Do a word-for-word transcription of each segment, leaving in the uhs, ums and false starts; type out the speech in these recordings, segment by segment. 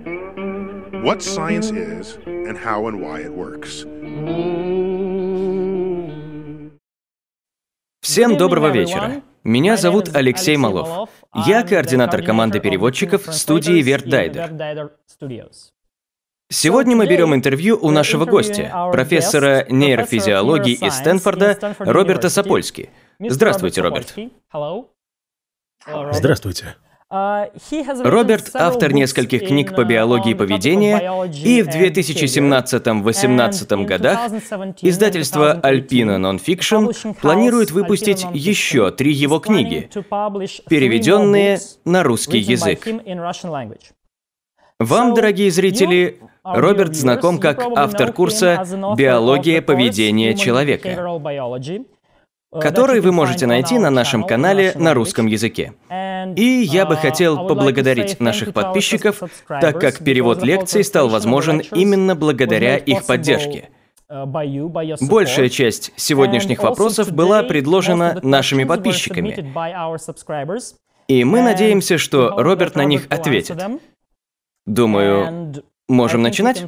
What science is and how and why it works. Всем доброго вечера. Меня зовут Алексей Малов. Я координатор команды переводчиков студии Werdtdeider. Сегодня мы берем интервью у нашего гостя, профессора нейрофизиологии из Стэнфорда Роберта Сапольски. Здравствуйте, Роберт. Здравствуйте. Роберт – автор нескольких книг по биологии поведения, и в две тысячи семнадцатом — две тысячи восемнадцатом годах издательство Alpina Nonfiction планирует выпустить еще три его книги, переведенные на русский язык. Вам, дорогие зрители, Роберт знаком как автор курса «Биология поведения человека», который вы можете найти на нашем канале на русском языке. И я бы хотел поблагодарить наших подписчиков, так как перевод лекций стал возможен именно благодаря их поддержке. Большая часть сегодняшних вопросов была предложена нашими подписчиками, и мы надеемся, что Роберт на них ответит. Думаю, можем начинать?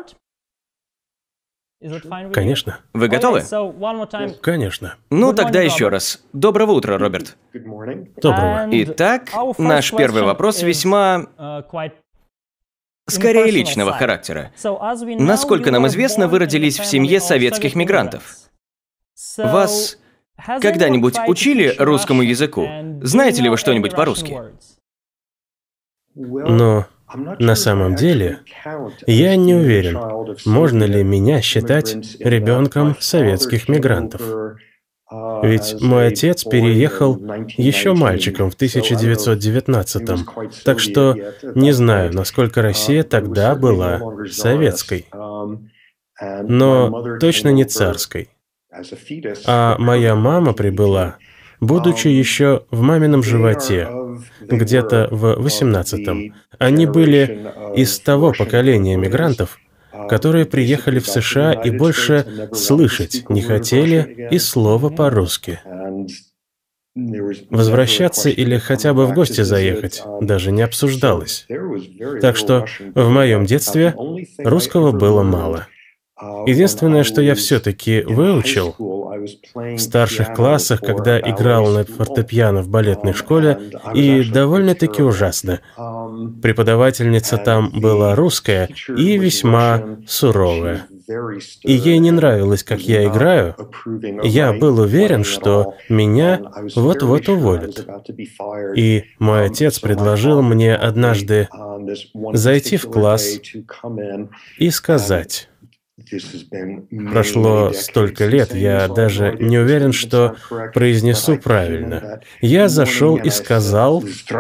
Конечно. Вы готовы? Конечно. Ну, тогда еще раз. Доброго утра, Роберт. Доброго. Итак, наш первый вопрос весьма, скорее, личного характера. Насколько нам известно, вы родились в семье советских мигрантов. Вас когда-нибудь учили русскому языку? Знаете ли вы что-нибудь по-русски? Но на самом деле я не уверен, можно ли меня считать ребенком советских мигрантов. Ведь мой отец переехал еще мальчиком в тысяча девятьсот девятнадцатом, так что не знаю, насколько Россия тогда была советской, но точно не царской. А моя мама прибыла, будучи еще в мамином животе, где-то в восемнадцатом. Они были из того поколения мигрантов, которые приехали в США и больше слышать не хотели и слова по-русски. Возвращаться или хотя бы в гости заехать даже не обсуждалось. Так что в моем детстве русского было мало. Единственное, что я все-таки выучил, в старших классах, когда играл на фортепиано в балетной школе, и довольно-таки ужасно. Преподавательница там была русская и весьма суровая. И ей не нравилось, как я играю. Я был уверен, что меня вот-вот уволят. И мой отец предложил мне однажды зайти в класс и сказать... Прошло столько лет, я даже не уверен, что произнесу правильно. Я зашел и сказал...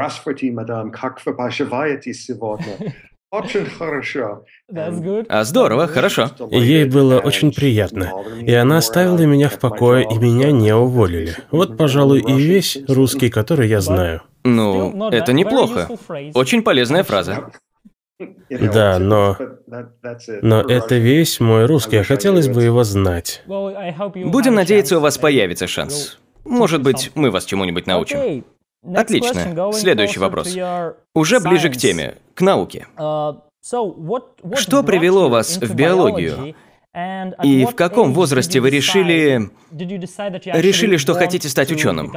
А здорово, хорошо. Ей было очень приятно, и она оставила меня в покое, и меня не уволили. Вот, пожалуй, и весь русский, который я знаю. Ну, это неплохо. Очень полезная фраза. Да, но... Но это весь мой русский, а хотелось бы его знать. Будем надеяться, у вас появится шанс. Может быть, мы вас чему-нибудь научим. Отлично. Следующий вопрос. Уже ближе к теме, к науке. Что привело вас в биологию? И в каком возрасте вы решили... решили, что хотите стать ученым?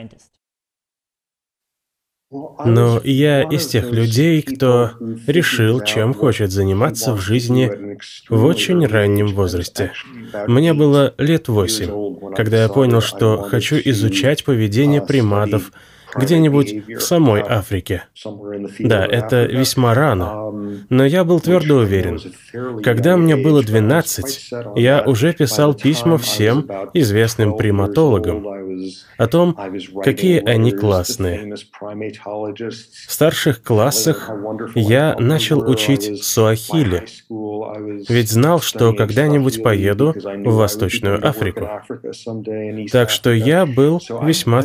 Но я из тех людей, кто решил, чем хочет заниматься в жизни в очень раннем возрасте. Мне было лет восемь, когда я понял, что хочу изучать поведение приматов где-нибудь в самой Африке. Да, это весьма рано, но я был твердо уверен. Когда мне было двенадцать, я уже писал письма всем известным приматологам о том, какие они классные. В старших классах я начал учить суахили, ведь знал, что когда-нибудь поеду в Восточную Африку. Так что я был весьма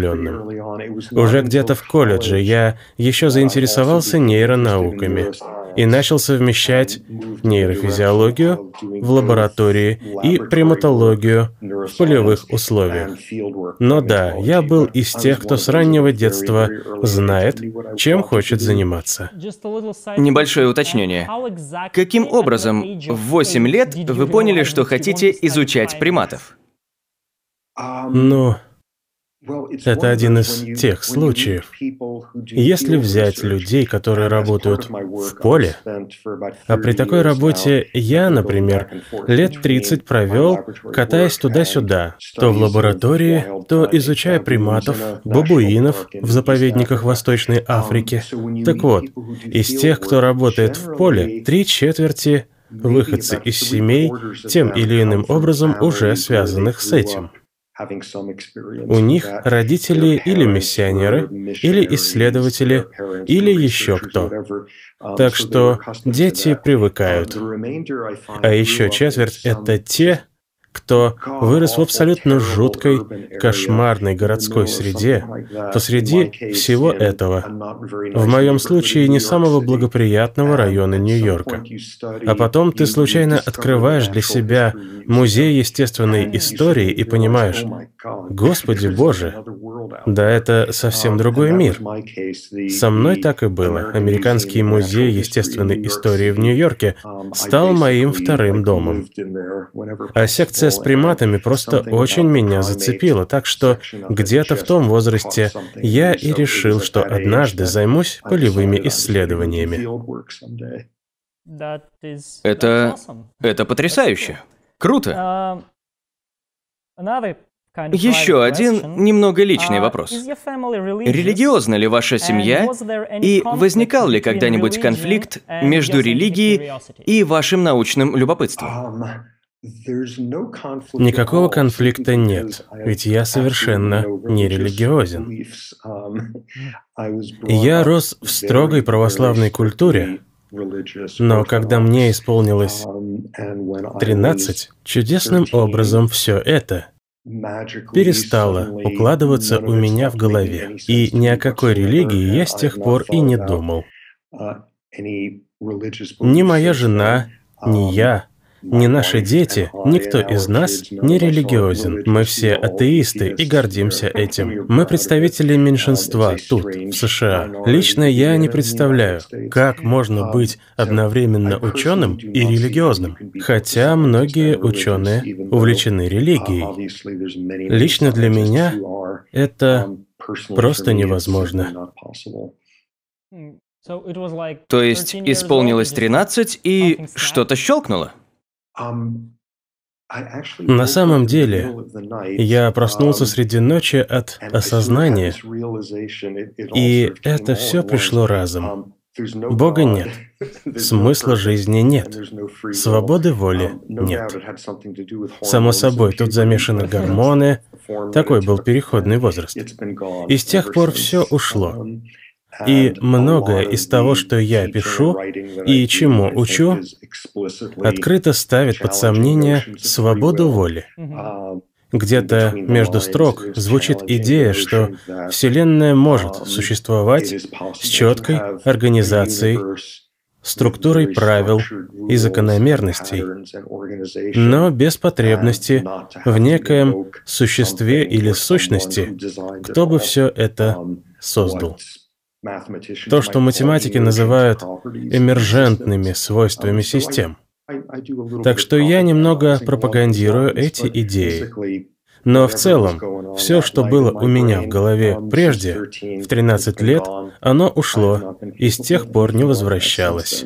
целеустремленным. Уже где-то в колледже я еще заинтересовался нейронауками. и начал совмещать нейрофизиологию в лаборатории и приматологию в полевых условиях. Но да, я был из тех, кто с раннего детства знает, чем хочет заниматься. Небольшое уточнение. Каким образом в восемь лет вы поняли, что хотите изучать приматов? Ну, это один из тех случаев. Если взять людей, которые работают в поле, а при такой работе я, например, лет тридцать провел, катаясь туда-сюда, то в лаборатории, то изучая приматов, бабуинов в заповедниках Восточной Африки. Так вот, из тех, кто работает в поле, три четверти выходцы из семей, тем или иным образом уже связанных с этим. У них родители или миссионеры, или исследователи, или еще кто. Так что дети привыкают. А еще четверть — это те, кто вырос в абсолютно жуткой, кошмарной городской среде, посреди всего этого. В моем случае не самого благоприятного района Нью-Йорка. А потом ты случайно открываешь для себя музей естественной истории и понимаешь, Господи Боже, да это совсем другой мир. Со мной так и было. Американский музей естественной истории в Нью-Йорке стал моим вторым домом. А секция с приматами просто очень меня зацепила, так что где-то в том возрасте я и решил, что однажды займусь полевыми исследованиями. Это... это потрясающе. Круто. Еще один немного личный вопрос. Религиозна ли ваша семья, и возникал ли когда-нибудь конфликт между религией и вашим научным любопытством? Никакого конфликта нет, ведь я совершенно не религиозен. Я рос в строгой православной культуре, но когда мне исполнилось тринадцать, чудесным образом все это перестало укладываться у меня в голове, и ни о какой религии я с тех пор и не думал. Ни моя жена, ни я, ни наши дети, никто из нас не религиозен. Мы все атеисты и гордимся этим. Мы представители меньшинства тут, в США. Лично я не представляю, как можно быть одновременно ученым и религиозным, хотя многие ученые увлечены религией. Лично для меня это просто невозможно. То есть исполнилось тринадцать, и что-то щелкнуло? На самом деле, я проснулся среди ночи от осознания, и это все пришло разом. Бога нет, смысла жизни нет, свободы воли нет. Само собой, тут замешаны гормоны, такой был переходный возраст. И с тех пор все ушло. И многое из того, что я пишу и чему учу, открыто ставит под сомнение свободу воли. Где-то между строк звучит идея, что Вселенная может существовать с четкой организацией, структурой правил и закономерностей, но без потребности в некоем существе или сущности, кто бы все это создал. То, что математики называют эмержентными свойствами систем. Так что я немного пропагандирую эти идеи. Но в целом, все, что было у меня в голове прежде, в тринадцать лет, оно ушло и с тех пор не возвращалось.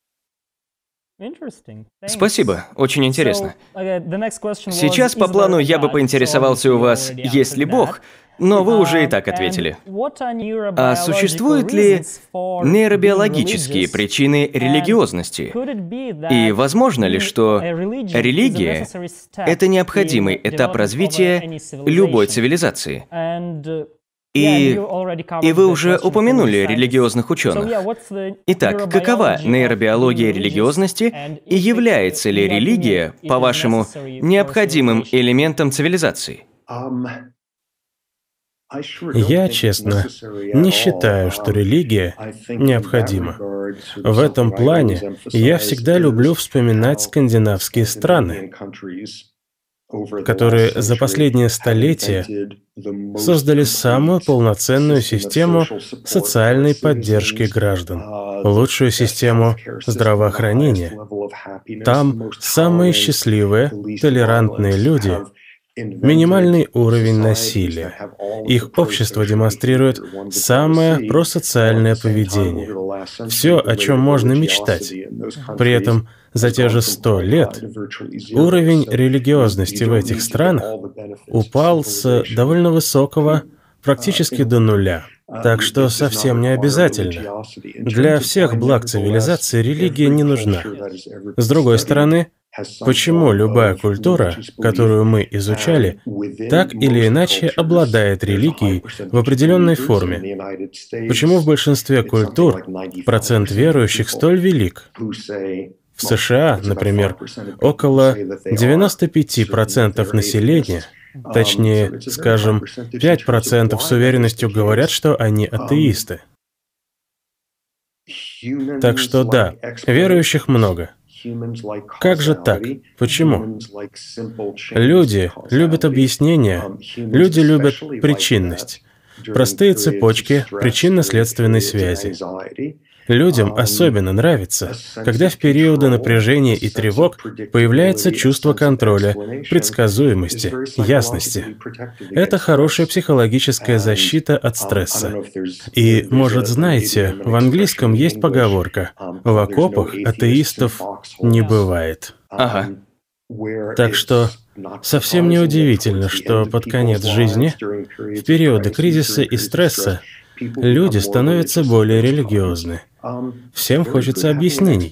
Спасибо, очень интересно. Сейчас по плану я бы поинтересовался у вас, есть ли Бог, но вы уже и так ответили. А существуют ли нейробиологические причины религиозности? И возможно ли, что религия — это необходимый этап развития любой цивилизации? И, и вы уже упомянули религиозных ученых. Итак, какова нейробиология религиозности и является ли религия, по-вашему, необходимым элементом цивилизации? Я, честно, не считаю, что религия необходима. В этом плане я всегда люблю вспоминать скандинавские страны, которые за последние столетия создали самую полноценную систему социальной поддержки граждан, лучшую систему здравоохранения. Там самые счастливые, толерантные люди, минимальный уровень насилия. Их общество демонстрирует самое просоциальное поведение. Все, о чем можно мечтать. При этом за те же сто лет уровень религиозности в этих странах упал с довольно высокого практически до нуля. Так что совсем не обязательно. Для всех благ цивилизации религия не нужна. С другой стороны, почему любая культура, которую мы изучали, так или иначе обладает религией в определенной форме? Почему в большинстве культур процент верующих столь велик? В США, например, около девяноста пяти процентов населения, точнее, скажем, пять процентов с уверенностью говорят, что они атеисты. Так что да, верующих много. Как же так? Почему? Люди любят объяснения, люди любят причинность, простые цепочки причинно-следственной связи. Людям особенно нравится, когда в периоды напряжения и тревог появляется чувство контроля, предсказуемости, ясности. Это хорошая психологическая защита от стресса. И, может, знаете, в английском есть поговорка: «В окопах атеистов не бывает». Ага. Так что совсем не удивительно, что под конец жизни, в периоды кризиса и стресса, люди становятся более религиозны. Всем хочется объяснений.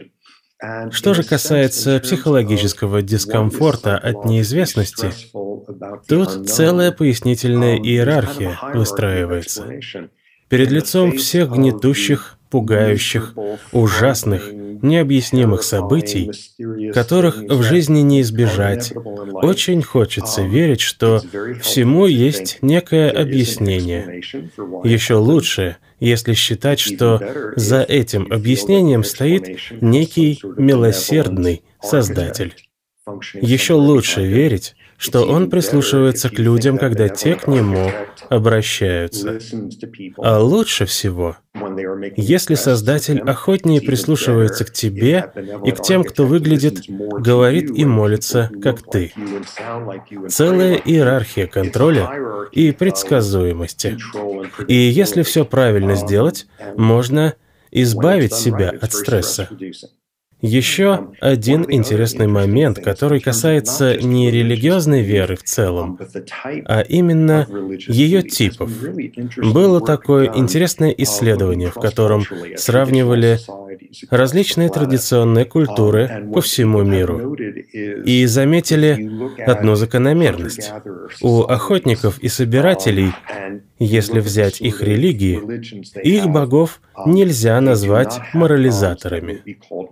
Что же касается психологического дискомфорта от неизвестности, тут целая пояснительная иерархия выстраивается. Перед лицом всех гнетущих, пугающих, ужасных, необъяснимых событий, которых в жизни не избежать, очень хочется верить, что всему есть некое объяснение. Еще лучше, если считать, что за этим объяснением стоит некий милосердный Создатель. Еще лучше верить, что он прислушивается к людям, когда те к нему обращаются. А лучше всего, если Создатель охотнее прислушивается к тебе и к тем, кто выглядит, говорит и молится, как ты. Целая иерархия контроля и предсказуемости. И если все правильно сделать, можно избавить себя от стресса. Еще один интересный момент, который касается не религиозной веры в целом, а именно ее типов. Было такое интересное исследование, в котором сравнивали различные традиционные культуры по всему миру и заметили одну закономерность. У охотников и собирателей, если взять их религии, их богов нельзя назвать морализаторами.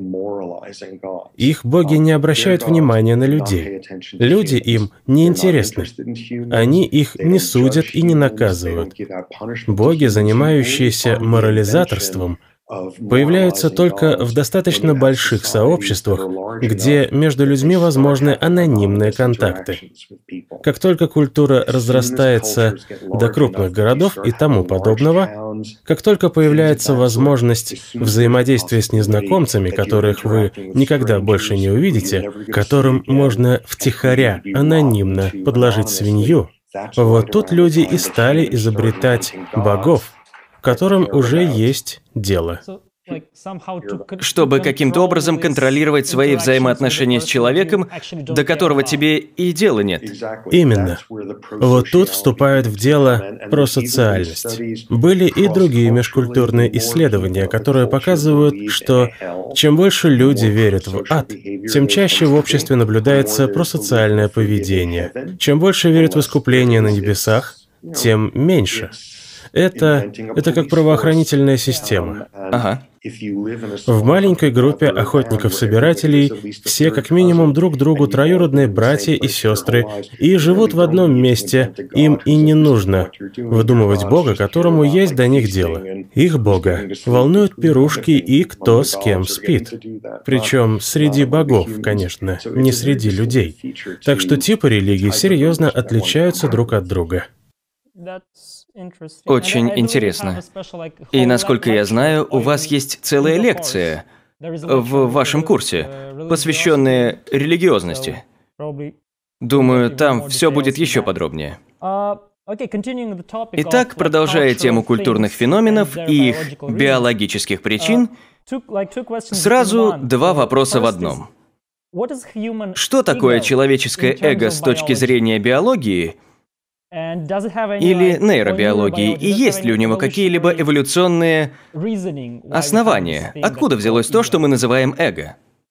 Их боги не обращают внимания на людей. Люди им не интересны. Они их не судят и не наказывают. Боги, занимающиеся морализаторством, появляются только в достаточно больших сообществах, где между людьми возможны анонимные контакты. Как только культура разрастается до крупных городов и тому подобного, как только появляется возможность взаимодействия с незнакомцами, которых вы никогда больше не увидите, которым можно втихаря, анонимно подложить свинью, вот тут люди и стали изобретать богов, которым уже есть дело. Чтобы каким-то образом контролировать свои взаимоотношения с человеком, до которого тебе и дела нет. Именно. Вот тут вступает в дело просоциальность. Были и другие межкультурные исследования, которые показывают, что чем больше люди верят в ад, тем чаще в обществе наблюдается просоциальное поведение. Чем больше верят в искупление на небесах, тем меньше. Это, это как правоохранительная система. Ага. В маленькой группе охотников-собирателей все как минимум друг другу троюродные братья и сестры и живут в одном месте. Им и не нужно выдумывать Бога, которому есть до них дело. Их Бога волнуют пирушки и кто с кем спит. Причем среди богов, конечно, не среди людей. Так что типы религий серьезно отличаются друг от друга. Очень интересно. И насколько я знаю, у вас есть целая лекция в вашем курсе, посвященная религиозности. Думаю, там все будет еще подробнее. Итак, продолжая тему культурных феноменов и их биологических причин, сразу два вопроса в одном. Что такое человеческое эго с точки зрения биологии или нейробиологии, и есть ли у него какие-либо эволюционные основания? Откуда взялось то, что мы называем эго?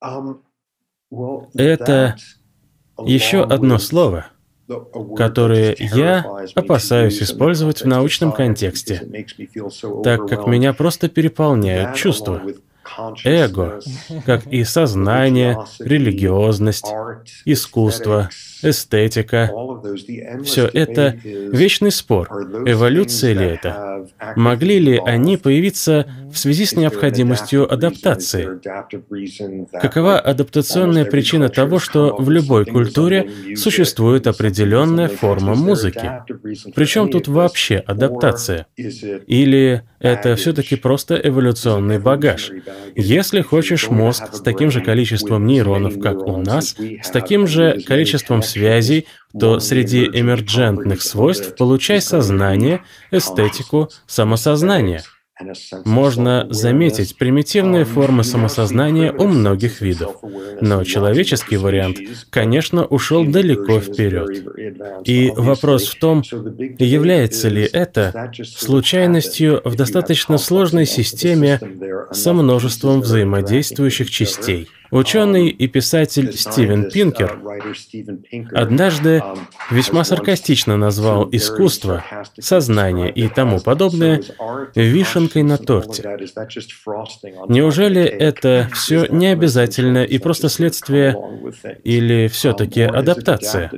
Это еще одно слово, которое я опасаюсь использовать в научном контексте, так как меня просто переполняют чувства. Эго, как и сознание, религиозность, искусство, эстетика — все это вечный спор, эволюция ли это? Могли ли они появиться в связи с необходимостью адаптации? Какова адаптационная причина того, что в любой культуре существует определенная форма музыки? Причем тут вообще адаптация? Или это все-таки просто эволюционный багаж? Если хочешь мозг с таким же количеством нейронов, как у нас, с таким же количеством связей, то среди эмерджентных свойств получай сознание, эстетику, самосознание. Можно заметить примитивные формы самосознания у многих видов, но человеческий вариант, конечно, ушел далеко вперед. И вопрос в том, является ли это случайностью в достаточно сложной системе со множеством взаимодействующих частей. Ученый и писатель Стивен Пинкер однажды весьма саркастично назвал искусство, сознание и тому подобное вишенкой на торте. Неужели это все не обязательно и просто следствие или все-таки адаптация?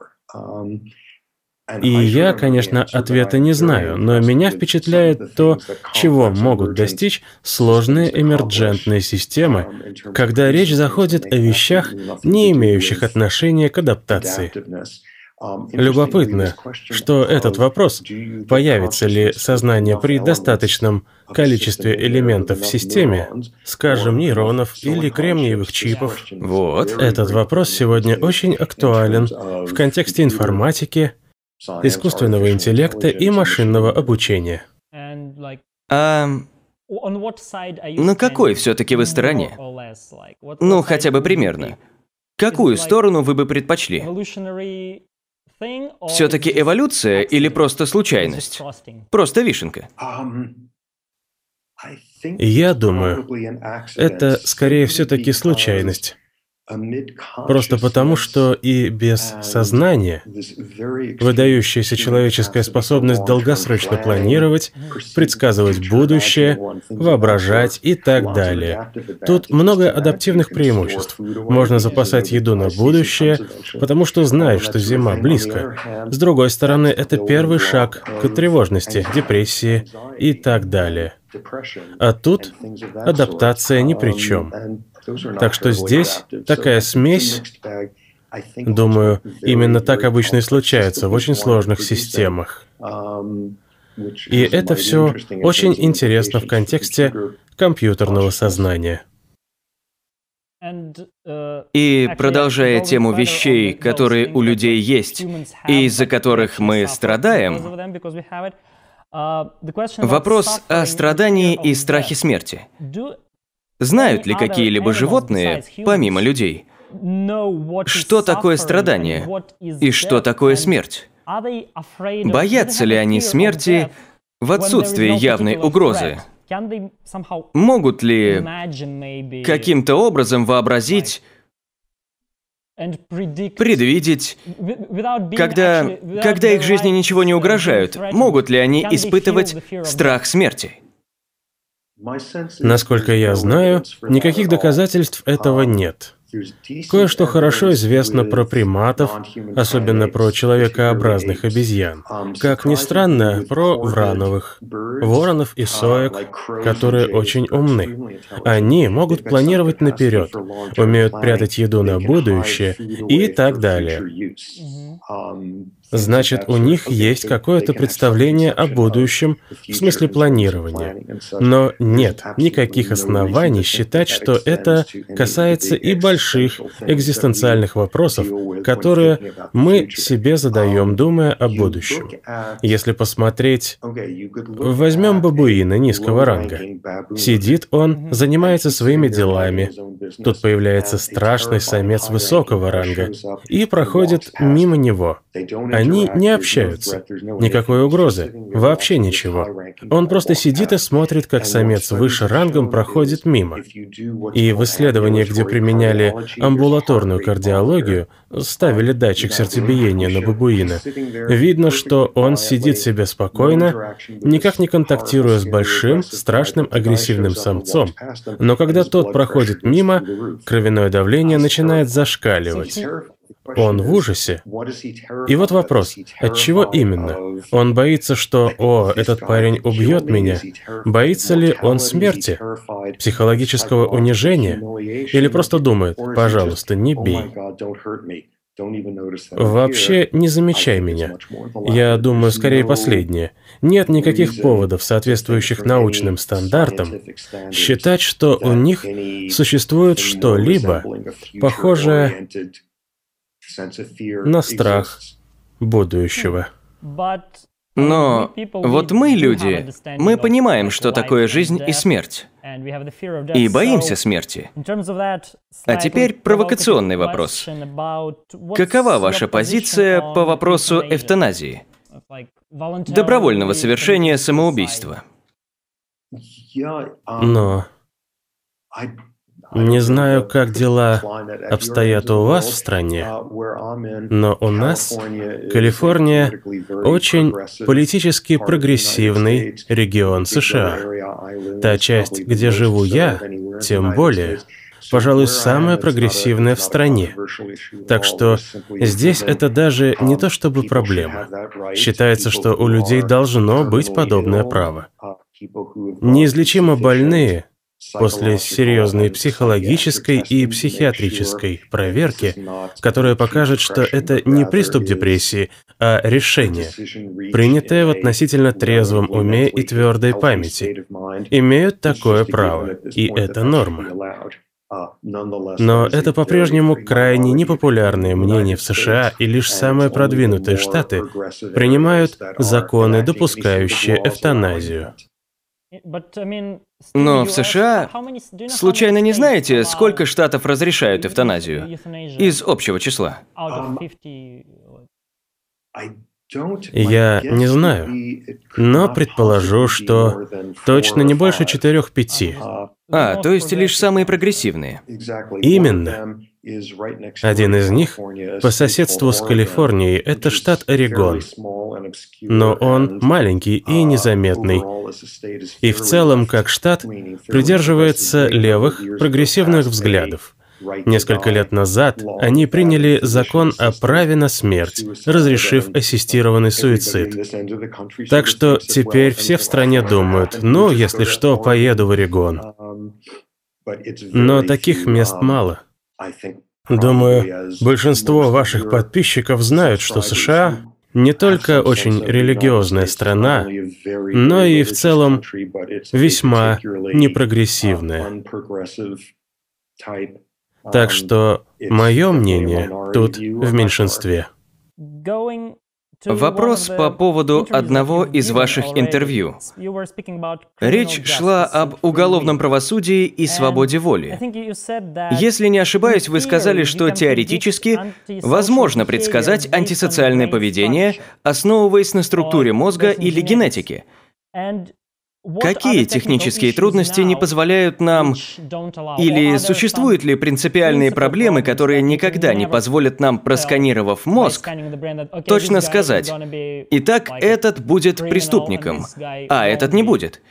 И я, конечно, ответа не знаю, но меня впечатляет то, чего могут достичь сложные эмерджентные системы, когда речь заходит о вещах, не имеющих отношения к адаптации. Любопытно, что этот вопрос, появится ли сознание при достаточном количестве элементов в системе, скажем, нейронов или кремниевых чипов. Вот. Этот вопрос сегодня очень актуален в контексте информатики, искусственного интеллекта и машинного обучения. А на какой все-таки вы стороне? Ну, хотя бы примерно. Какую сторону вы бы предпочли? Все-таки эволюция или просто случайность? Просто вишенка? Я думаю, это скорее все-таки случайность. Просто потому, что и без сознания выдающаяся человеческая способность долгосрочно планировать, предсказывать будущее, воображать и так далее. Тут много адаптивных преимуществ. Можно запасать еду на будущее, потому что знаешь, что зима близко. С другой стороны, это первый шаг к тревожности, депрессии и так далее. А тут адаптация ни при чем. Так что здесь такая смесь, думаю, именно так обычно и случается в очень сложных системах. И это все очень интересно в контексте компьютерного сознания. И продолжая тему вещей, которые у людей есть, и из-за которых мы страдаем, вопрос о страдании и страхе смерти. Знают ли какие-либо животные, помимо людей, что такое страдание и что такое смерть? Боятся ли они смерти в отсутствии явной угрозы? Могут ли каким-то образом вообразить предвидеть, когда, когда их жизни ничего не угрожают, могут ли они испытывать страх смерти? Насколько я знаю, никаких доказательств этого нет. Кое-что хорошо известно про приматов, особенно про человекообразных обезьян. Как ни странно, про врановых, воронов и соек, которые очень умны. Они могут планировать наперед, умеют прятать еду на будущее и так далее. Значит, у них есть какое-то представление о будущем, в смысле планирования. Но нет никаких оснований считать, что это касается и больших экзистенциальных вопросов, которые мы себе задаем, думая о будущем. Если посмотреть... Возьмем бабуина низкого ранга. Сидит он, занимается своими делами. Тут появляется страшный самец высокого ранга и проходит мимо него. Они не общаются. Никакой угрозы. Вообще ничего. Он просто сидит и смотрит, как самец выше рангом проходит мимо. И в исследованиях, где применяли амбулаторную кардиологию, ставили датчик сердцебиения на бабуина, видно, что он сидит себе спокойно, никак не контактируя с большим, страшным, агрессивным самцом. Но когда тот проходит мимо, кровяное давление начинает зашкаливать. Он в ужасе. И вот вопрос, от чего именно? Он боится, что «О, этот парень убьет меня». Боится ли он смерти? Психологического унижения? Или просто думает «Пожалуйста, не бей». Вообще не замечай меня. Я думаю, скорее последнее. Нет никаких поводов, соответствующих научным стандартам, считать, что у них существует что-либо похожее на страх будущего. Но вот мы, люди, мы понимаем, что такое жизнь и смерть, и боимся смерти. А теперь провокационный вопрос. Какова ваша позиция по вопросу эвтаназии? Добровольного совершения самоубийства? Но... Не знаю, как дела обстоят у вас в стране, но у нас Калифорния очень политически прогрессивный регион США. Та часть, где живу я, тем более, пожалуй, самая прогрессивная в стране. Так что здесь это даже не то чтобы проблема. Считается, что у людей должно быть подобное право. Неизлечимо больные после серьезной психологической и психиатрической проверки, которая покажет, что это не приступ депрессии, а решение, принятое в относительно трезвом уме и твердой памяти, имеют такое право, и это норма. Но это по-прежнему крайне непопулярное мнение в США, и лишь самые продвинутые штаты принимают законы, допускающие эвтаназию. Но в США, случайно не знаете, сколько штатов разрешают эвтаназию из общего числа? Я не знаю, но предположу, что точно не больше четырех-пяти. А, то есть лишь самые прогрессивные. Именно. Один из них по соседству с Калифорнией – это штат Орегон. Но он маленький и незаметный. И в целом, как штат, придерживается левых, прогрессивных взглядов. Несколько лет назад они приняли закон о праве на смерть, разрешив ассистированный суицид. Так что теперь все в стране думают, ну, если что, поеду в Орегон. Но таких мест мало. Думаю, большинство ваших подписчиков знают, что США не только очень религиозная страна, но и в целом весьма непрогрессивная. Так что мое мнение тут в меньшинстве. Вопрос по поводу одного из ваших интервью. Речь шла об уголовном правосудии и свободе воли. Если не ошибаюсь, вы сказали, что теоретически возможно предсказать антисоциальное поведение, основываясь на структуре мозга или генетике. Какие технические трудности не позволяют нам, или существуют ли принципиальные проблемы, которые никогда не позволят нам, просканировав мозг, точно сказать: итак, этот будет преступником, а этот не будет?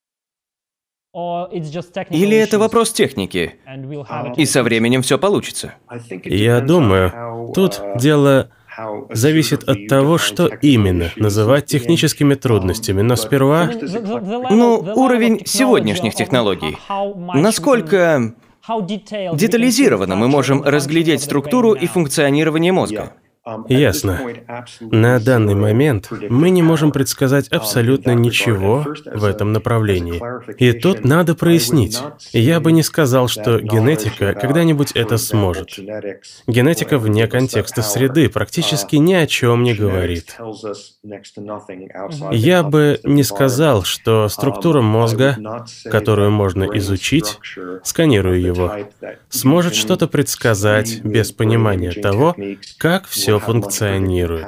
Или это вопрос техники, и со временем все получится? Я думаю, тут дело зависит от того, что именно называть техническими трудностями, но сперва... Ну, уровень сегодняшних технологий. Насколько детализированно мы можем разглядеть структуру и функционирование мозга? Ясно. На данный момент мы не можем предсказать абсолютно ничего в этом направлении. И тут надо прояснить. Я бы не сказал, что генетика когда-нибудь это сможет. Генетика вне контекста среды практически ни о чем не говорит. Я бы не сказал, что структура мозга, которую можно изучить, сканируя его, сможет что-то предсказать без понимания того, как все функционирует.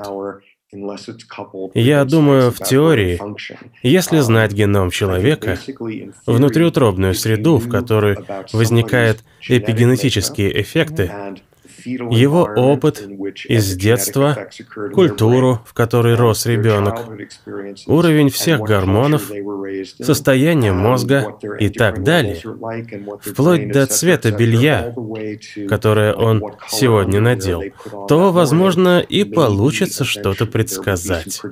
Я думаю, в теории, если знать геном человека, внутриутробную среду, в которой возникают эпигенетические эффекты, его опыт из детства, культуру, в которой рос ребенок, уровень всех гормонов, состояние мозга и так далее, вплоть до цвета белья, которое он сегодня надел, то, возможно, и получится что-то предсказать.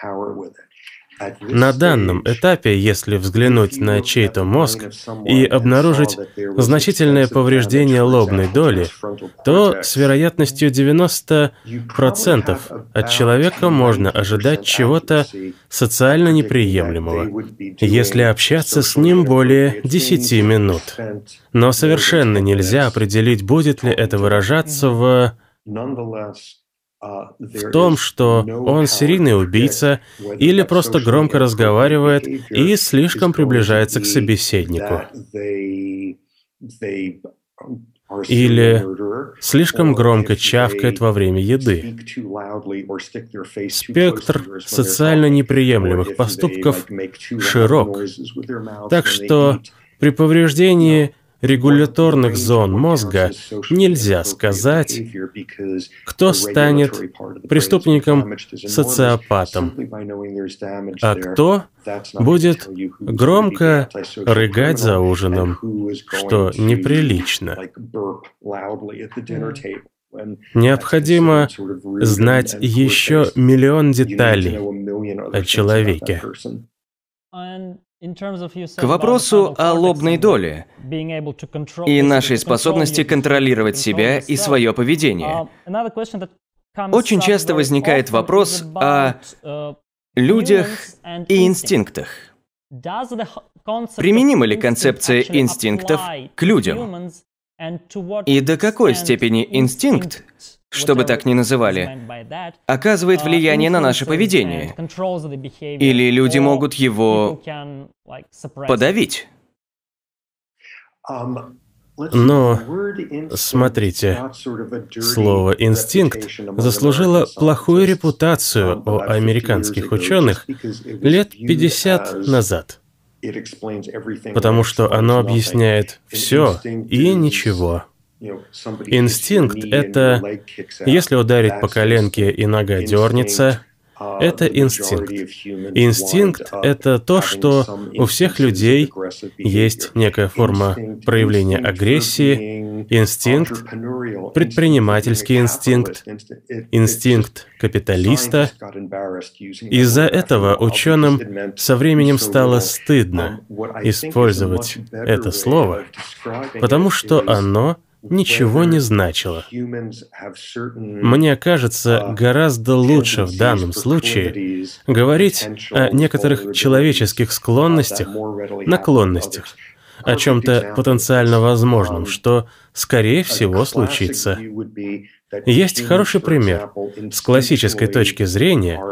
На данном этапе, если взглянуть на чей-то мозг и обнаружить значительное повреждение лобной доли, то с вероятностью девяносто процентов от человека можно ожидать чего-то социально неприемлемого, если общаться с ним более десяти минут. Но совершенно нельзя определить, будет ли это выражаться в... в том, что он серийный убийца или просто громко разговаривает и слишком приближается к собеседнику. Или слишком громко чавкает во время еды. Спектр социально неприемлемых поступков широк. Так что при повреждении регуляторных зон мозга нельзя сказать, кто станет преступником-социопатом, а кто будет громко рыгать за ужином, что неприлично. Необходимо знать еще миллион деталей о человеке. К вопросу о лобной доле и нашей способности контролировать себя и свое поведение. Очень часто возникает вопрос о людях и инстинктах. Применима ли концепция инстинктов к людям? И до какой степени инстинкт, что бы так ни называли, оказывает влияние на наше поведение? Или люди могут его подавить? Но, смотрите, слово «инстинкт» заслужило плохую репутацию у американских ученых лет пятьдесят назад, потому что оно объясняет все и ничего. Инстинкт — это, если ударить по коленке и нога дернется, это инстинкт. Инстинкт — это то, что у всех людей есть некая форма проявления агрессии, инстинкт, предпринимательский инстинкт, инстинкт капиталиста. Из-за этого ученым со временем стало стыдно использовать это слово, потому что оно ничего не значило. Мне кажется, гораздо лучше в данном случае говорить о некоторых человеческих склонностях, наклонностях, о чем-то потенциально возможном, что, скорее всего, случится. Есть хороший пример. С классической точки зрения,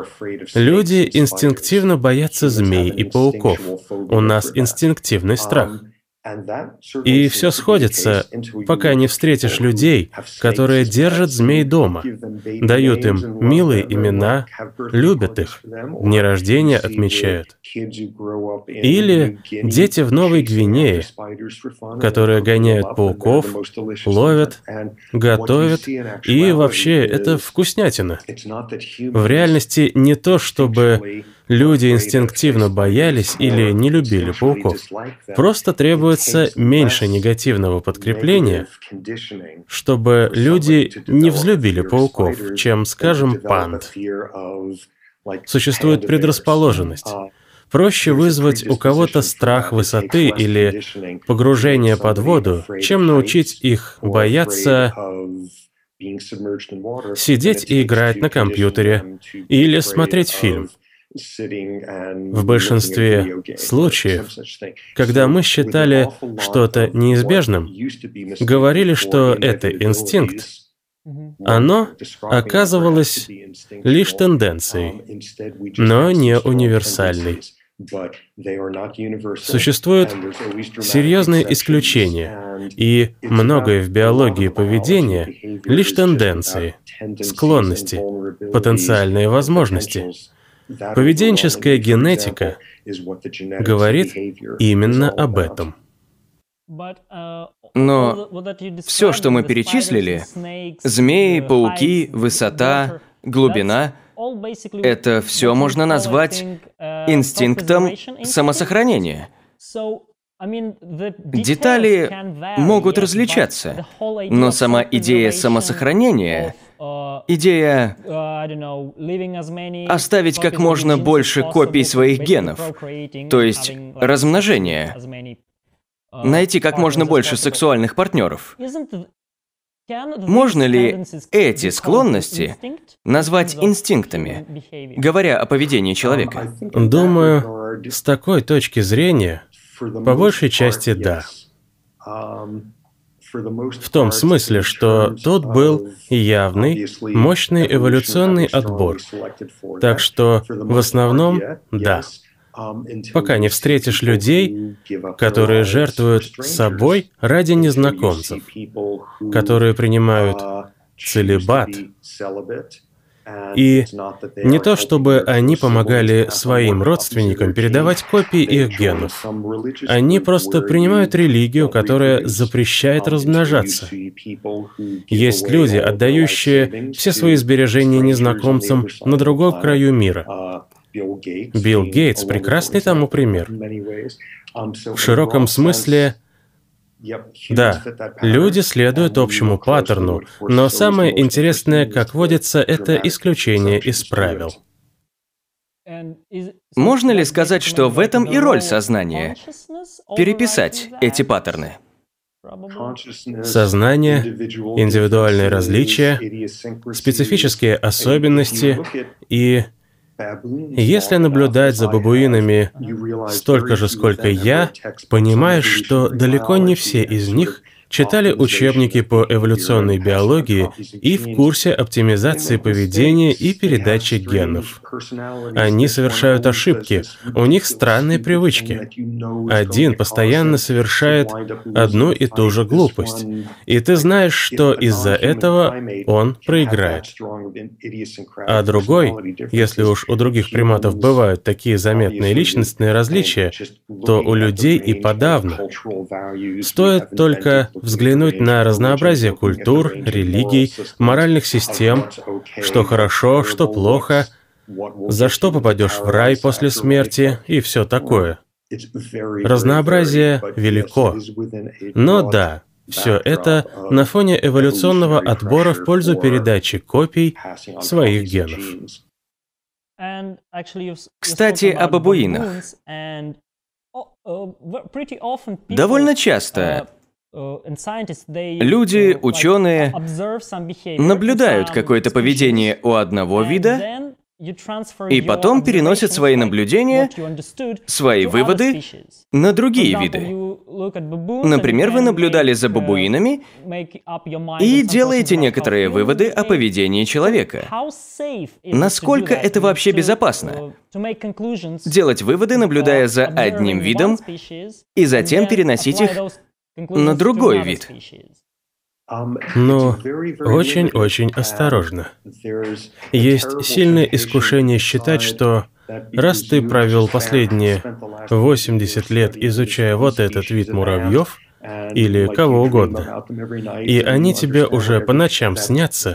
люди инстинктивно боятся змей и пауков. У нас инстинктивный страх. И все сходится, пока не встретишь людей, которые держат змей дома, дают им милые имена, любят их, дни рождения отмечают. Или дети в Новой Гвинее, которые гоняют пауков, ловят, готовят, и вообще это вкуснятина. В реальности не то, чтобы люди инстинктивно боялись или не любили пауков. Просто требуется меньше негативного подкрепления, чтобы люди не взлюбили пауков, чем, скажем, панд. Существует предрасположенность. Проще вызвать у кого-то страх высоты или погружение под воду, чем научить их бояться сидеть и играть на компьютере или смотреть фильм. В большинстве случаев, когда мы считали что-то неизбежным, говорили, что это инстинкт, оно оказывалось лишь тенденцией, но не универсальной. Существуют серьезные исключения, и многое в биологии поведения — лишь тенденции, склонности, потенциальные возможности. Поведенческая генетика говорит именно об этом. Но все, что мы перечислили — змеи, пауки, высота, глубина — это все можно назвать инстинктом самосохранения. Детали могут различаться, но сама идея самосохранения, идея оставить как можно больше копий своих генов, то есть размножение, найти как можно больше сексуальных партнеров. Можно ли эти склонности назвать инстинктами, говоря о поведении человека? Думаю, с такой точки зрения, по большей части, да. В том смысле, что тут был явный, мощный эволюционный отбор. Так что, в основном, да. Пока не встретишь людей, которые жертвуют собой ради незнакомцев, которые принимают целибат. И не то, чтобы они помогали своим родственникам передавать копии их генов. Они просто принимают религию, которая запрещает размножаться. Есть люди, отдающие все свои сбережения незнакомцам на другом краю мира. Билл Гейтс — прекрасный тому пример. В широком смысле, да, люди следуют общему паттерну, но самое интересное, как водится, это исключение из правил. Можно ли сказать, что в этом и роль сознания — переписать эти паттерны? Сознание, индивидуальные различия, специфические особенности и... Если наблюдать за бабуинами столько же, сколько я, понимаешь, что далеко не все из них читали учебники по эволюционной биологии и в курсе оптимизации поведения и передачи генов. Они совершают ошибки, у них странные привычки. Один постоянно совершает одну и ту же глупость, и ты знаешь, что из-за этого он проиграет. А другой, если уж у других приматов бывают такие заметные личностные различия, то у людей и подавно. Стоит только взглянуть на разнообразие культур, религий, моральных систем, что хорошо, что плохо, за что попадешь в рай после смерти и все такое. Разнообразие велико. Но да, все это на фоне эволюционного отбора в пользу передачи копий своих генов. Кстати, о бабуинах. Довольно часто люди, ученые, наблюдают какое-то поведение у одного вида и потом переносят свои наблюдения, свои выводы на другие виды. Например, вы наблюдали за бабуинами и делаете некоторые выводы о поведении человека. Насколько это вообще безопасно? Делать выводы, наблюдая за одним видом, и затем переносить их на другой вид. Но очень-очень осторожно. Есть сильное искушение считать, что раз ты провел последние восемьдесят лет, изучая вот этот вид муравьев, или кого угодно, и они тебе уже по ночам снятся,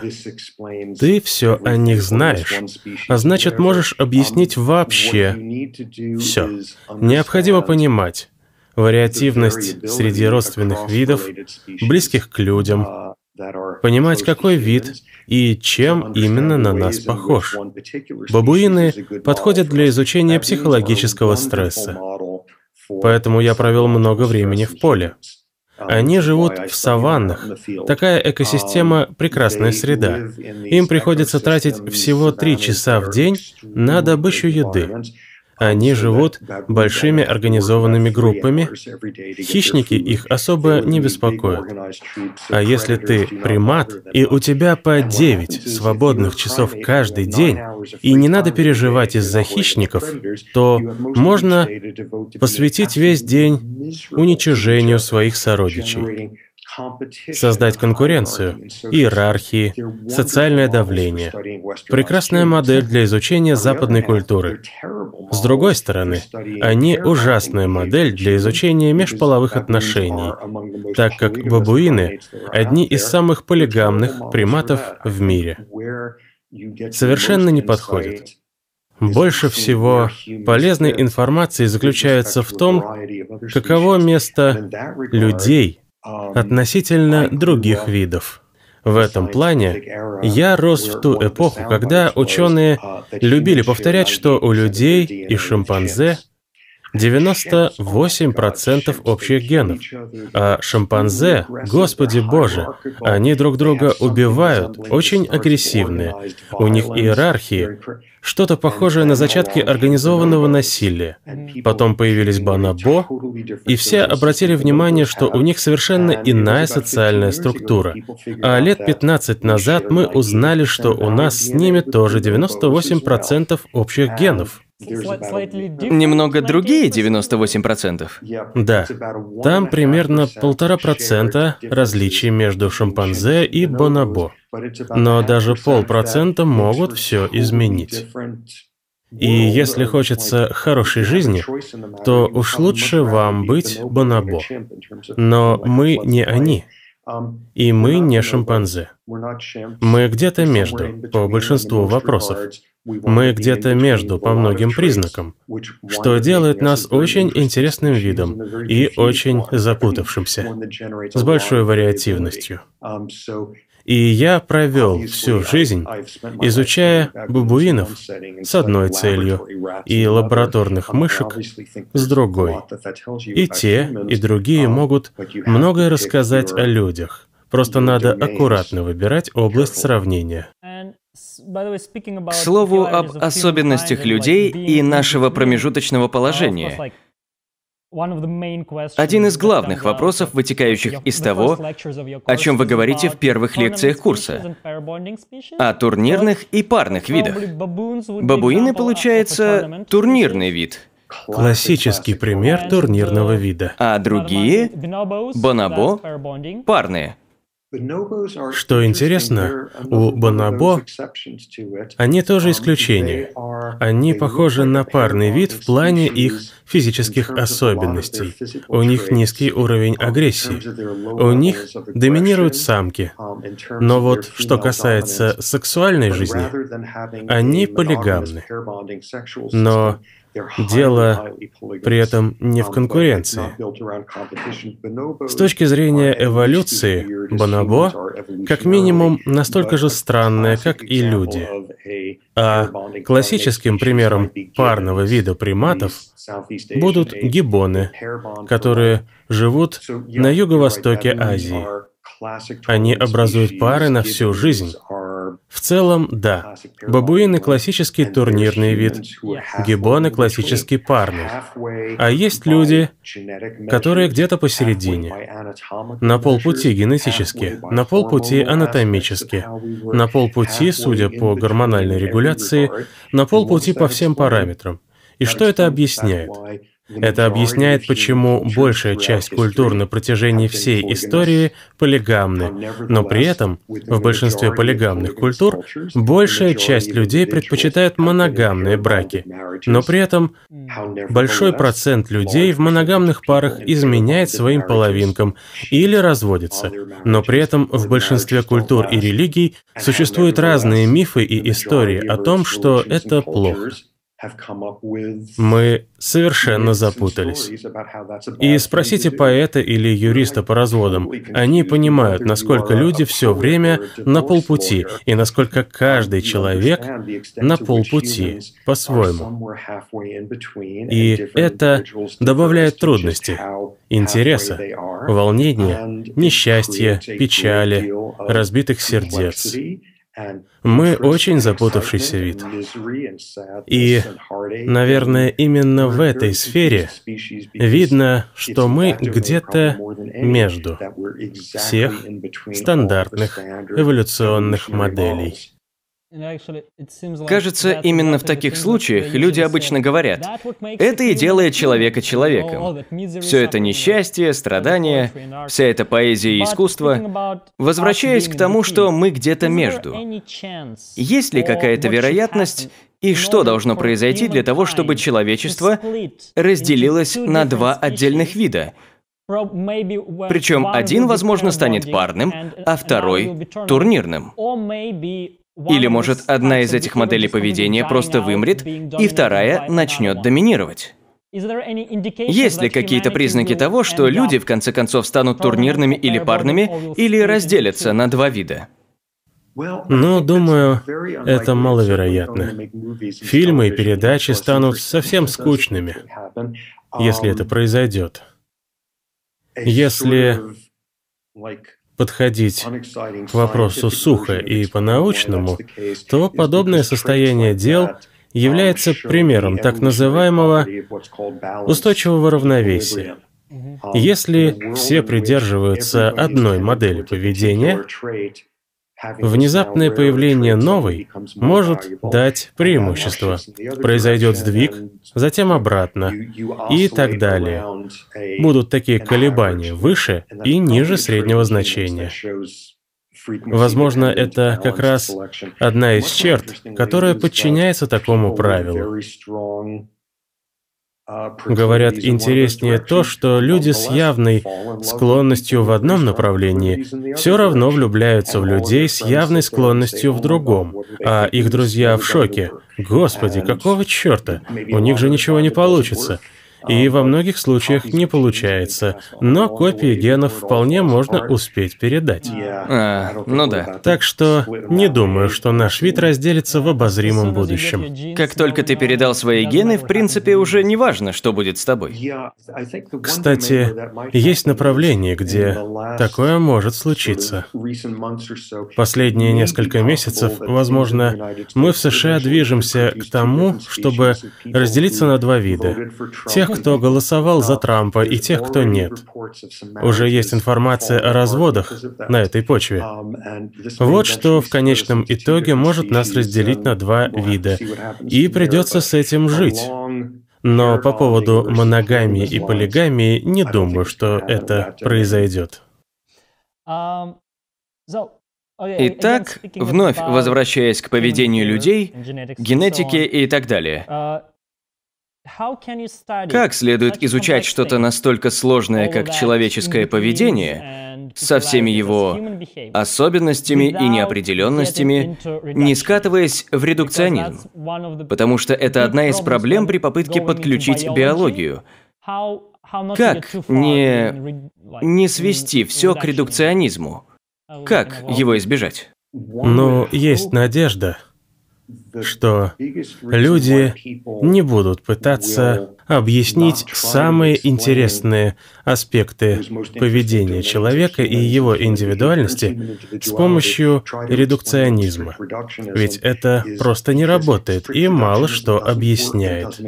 ты все о них знаешь, а значит, можешь объяснить вообще все. Необходимо понимать вариативность среди родственных видов, близких к людям, понимать, какой вид и чем именно на нас похож. Бабуины подходят для изучения психологического стресса. Поэтому я провел много времени в поле. Они живут в саваннах. Такая экосистема — прекрасная среда. Им приходится тратить всего три часа в день на добычу еды. Они живут большими организованными группами. Хищники их особо не беспокоят. А если ты примат, и у тебя по девять свободных часов каждый день, и не надо переживать из-за хищников, то можно посвятить весь день уничижению своих сородичей. Создать конкуренцию, иерархии, социальное давление. Прекрасная модель для изучения западной культуры. С другой стороны, они ужасная модель для изучения межполовых отношений, так как бабуины — одни из самых полигамных приматов в мире. Совершенно не подходят. Больше всего полезной информации заключается в том, каково место людей относительно других видов. В этом плане я рос в ту эпоху, когда ученые любили повторять, что у людей и шимпанзе девяносто восемь процентов общих генов, а шимпанзе, Господи Боже, они друг друга убивают, очень агрессивные, у них иерархии, что-то похожее на зачатки организованного насилия. Потом появились бонобо, и все обратили внимание, что у них совершенно иная социальная структура. А лет пятнадцать назад мы узнали, что у нас с ними тоже девяносто восемь процентов общих генов. Немного другие девяносто восемь процентов? Да. Там примерно полтора процента различий между шимпанзе и бонобо. Но даже полпроцента могут все изменить. И если хочется хорошей жизни, то уж лучше вам быть бонобо. Но мы не они. И мы не шимпанзе. Мы где-то между, по большинству вопросов. Мы где-то между по многим признакам, что делает нас очень интересным видом и очень запутавшимся, с большой вариативностью. И я провел всю жизнь, изучая бабуинов с одной целью и лабораторных мышек с другой. И те, и другие могут многое рассказать о людях. Просто надо аккуратно выбирать область сравнения. К слову об особенностях людей и нашего промежуточного положения. Один из главных вопросов, вытекающих из того, о чем вы говорите в первых лекциях курса, о турнирных и парных видах. Бабуины, получается, турнирный вид. Классический пример турнирного вида. А другие, бонобо, парные. Что интересно, у бонобо они тоже исключения. Они похожи на парный вид в плане их физических особенностей. У них низкий уровень агрессии. У них доминируют самки. Но вот что касается сексуальной жизни, они полигамны. Но дело при этом не в конкуренции. С точки зрения эволюции, бонобо как минимум настолько же странное, как и люди. А классическим примером парного вида приматов будут гиббоны, которые живут на юго-востоке Азии. Они образуют пары на всю жизнь. В целом, да. Бабуины — классический турнирный вид, гиббоны — классический парный. А есть люди, которые где-то посередине. На полпути генетически, на полпути анатомически, на полпути, судя по гормональной регуляции, на полпути по всем параметрам. И что это объясняет? Это объясняет, почему большая часть культур на протяжении всей истории полигамны, но при этом в большинстве полигамных культур большая часть людей предпочитает моногамные браки, но при этом большой процент людей в моногамных парах изменяет своим половинкам или разводится, но при этом в большинстве культур и религий существуют разные мифы и истории о том, что это плохо. Мы совершенно запутались. И спросите поэта или юриста по разводам, они понимают, насколько люди все время на полпути, и насколько каждый человек на полпути по-своему. И это добавляет трудности, интереса, волнения, несчастья, печали, разбитых сердец. Мы очень запутавшийся вид. И, наверное, именно в этой сфере видно, что мы где-то между всех стандартных эволюционных моделей. Кажется, именно в таких случаях люди обычно говорят: это и делает человека человеком. Все это несчастье, страдания, вся эта поэзия и искусство. Возвращаясь к тому, что мы где-то между. Есть ли какая-то вероятность, и что должно произойти для того, чтобы человечество разделилось на два отдельных вида? Причем один, возможно, станет парным, а второй — турнирным. Или, может, одна из этих моделей поведения просто вымрет, и вторая начнет доминировать? Есть ли какие-то признаки того, что люди, в конце концов, станут турнирными или парными, или разделятся на два вида? Ну, думаю, это маловероятно. Фильмы и передачи станут совсем скучными, если это произойдет. Если подходить к вопросу сухо и по-научному, то подобное состояние дел является примером так называемого устойчивого равновесия. Если все придерживаются одной модели поведения, внезапное появление новой может дать преимущество. Произойдет сдвиг, затем обратно, и так далее. Будут такие колебания выше и ниже среднего значения. Возможно, это как раз одна из черт, которая подчиняется такому правилу. Говорят, интереснее то, что люди с явной склонностью в одном направлении все равно влюбляются в людей с явной склонностью в другом, а их друзья в шоке. Господи, какого черта? У них же ничего не получится. И во многих случаях не получается, но копии генов вполне можно успеть передать. А, ну да. Так что не думаю, что наш вид разделится в обозримом будущем. Как только ты передал свои гены, в принципе, уже не важно, что будет с тобой. Кстати, есть направление, где такое может случиться. Последние несколько месяцев, возможно, мы в США движемся к тому, чтобы разделиться на два вида. Тех, кто голосовал за Трампа, и тех, кто нет. Уже есть информация о разводах на этой почве. Вот что в конечном итоге может нас разделить на два вида. И придется с этим жить. Но по поводу моногамии и полигамии не думаю, что это произойдет. Итак, вновь возвращаясь к поведению людей, генетике и так далее. Как следует изучать что-то настолько сложное, как человеческое поведение, со всеми его особенностями и неопределенностями, не скатываясь в редукционизм? Потому что это одна из проблем при попытке подключить биологию. Как не, не свести все к редукционизму? Как его избежать? Ну, есть надежда, что люди не будут пытаться объяснить самые интересные аспекты поведения человека и его индивидуальности с помощью редукционизма. Ведь это просто не работает и мало что объясняет.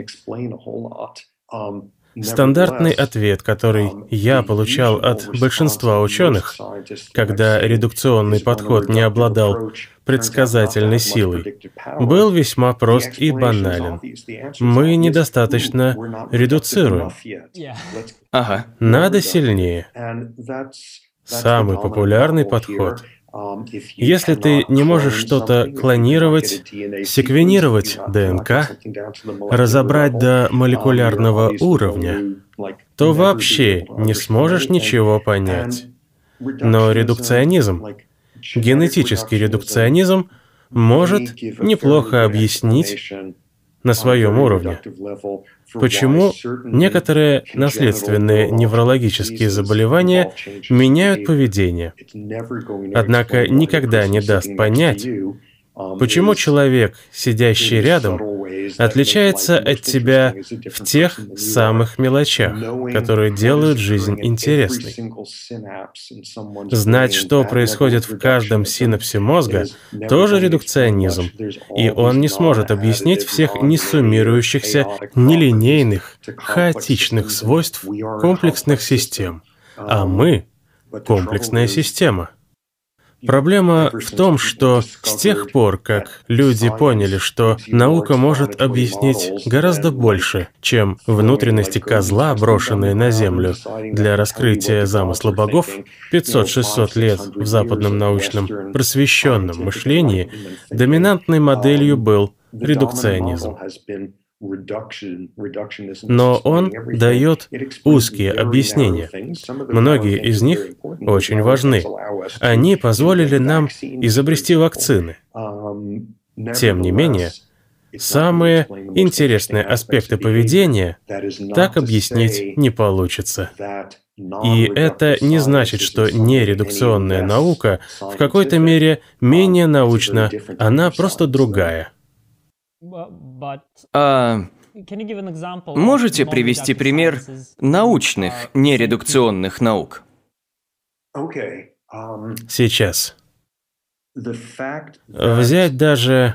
Стандартный ответ, который я получал от большинства ученых, когда редукционный подход не обладал предсказательной силой, был весьма прост и банален. Мы недостаточно редуцируем. Ага. Надо сильнее. Самый популярный подход. Если ты не можешь что-то клонировать, секвенировать ДНК, разобрать до молекулярного уровня, то вообще не сможешь ничего понять. Но редукционизм, генетический редукционизм, может неплохо объяснить на своем уровне, почему некоторые наследственные неврологические заболевания меняют поведение, однако никогда не даст понять, почему человек, сидящий рядом, отличается от тебя в тех самых мелочах, которые делают жизнь интересной. Знать, что происходит в каждом синапсе мозга, тоже редукционизм, и он не сможет объяснить всех несуммирующихся, нелинейных, хаотичных свойств комплексных систем. А мы — комплексная система. Проблема в том, что с тех пор, как люди поняли, что наука может объяснить гораздо больше, чем внутренности козла, брошенные на землю для раскрытия замысла богов, пятьсот-шестьсот лет в западном научном просвещенном мышлении, доминантной моделью был редукционизм. Но он дает узкие объяснения. Многие из них очень важны. Они позволили нам изобрести вакцины. Тем не менее, самые интересные аспекты поведения так объяснить не получится. И это не значит, что нередукционная наука в какой-то мере менее научна, она просто другая. А можете привести пример научных нередукционных наук? Сейчас. Взять даже,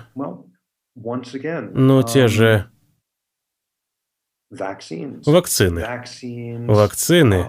ну, те же вакцины. Вакцины.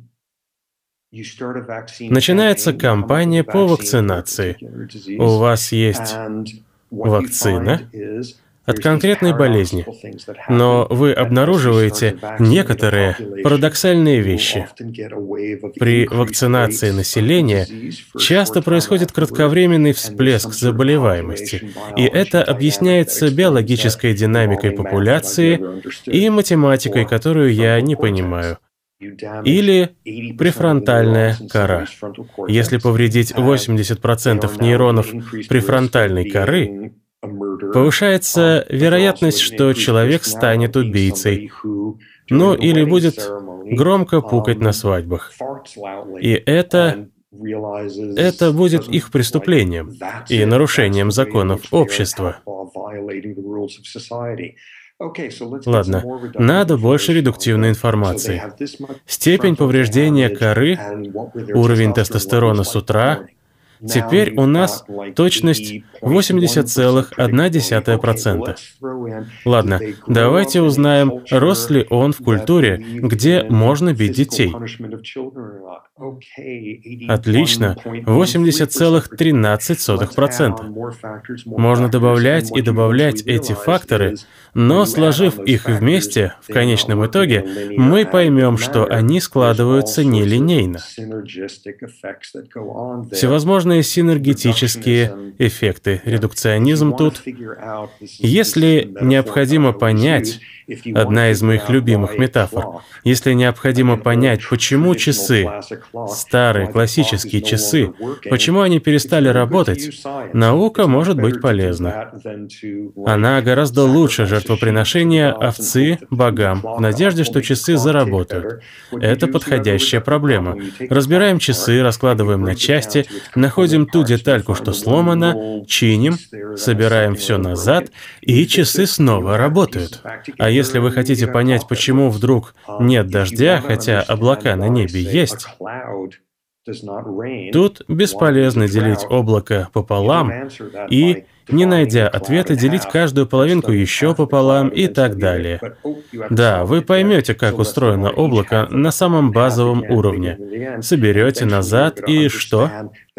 Начинается кампания по вакцинации. У вас есть вакцина от конкретной болезни, но вы обнаруживаете некоторые парадоксальные вещи. При вакцинации населения часто происходит кратковременный всплеск заболеваемости, и это объясняется биологической динамикой популяции и математикой, которую я не понимаю. Или префронтальная кора. Если повредить восемьдесят процентов нейронов префронтальной коры, повышается вероятность, что человек станет убийцей, ну или будет громко пукать на свадьбах. И это, это будет их преступлением и нарушением законов общества. Ладно, надо больше редуктивной информации. Степень повреждения коры, уровень тестостерона с утра. Теперь у нас точность восемьдесят целых одна десятая процента. Ладно, давайте узнаем, рос ли он в культуре, где можно бить детей. Отлично, восемьдесят целых тринадцать сотых процента. Можно добавлять и добавлять эти факторы, но сложив их вместе, в конечном итоге, мы поймем, что они складываются нелинейно. Всевозможные синергетические эффекты. Редукционизм тут. Если необходимо понять, одна из моих любимых метафор, если необходимо понять, почему часы, старые классические часы, почему они перестали работать, наука может быть полезна. Она гораздо лучше жертвоприношения овцы богам в надежде, что часы заработают. Это подходящая проблема. Разбираем часы, раскладываем на части, находим находим ту детальку, что сломана, чиним, собираем все назад, и часы снова работают. А если вы хотите понять, почему вдруг нет дождя, хотя облака на небе есть, тут бесполезно делить облако пополам и, не найдя ответа, делить каждую половинку еще пополам и так далее. Да, вы поймете, как устроено облако на самом базовом уровне. Соберете назад и что?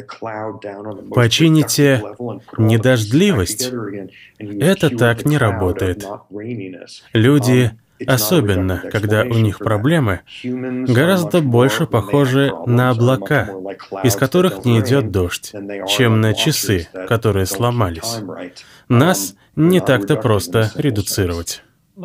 Почините недождливость. Это так не работает. Люди, особенно когда у них проблемы, гораздо больше похожи на облака, из которых не идет дождь, чем на часы, которые сломались. Нас не так-то просто редуцировать.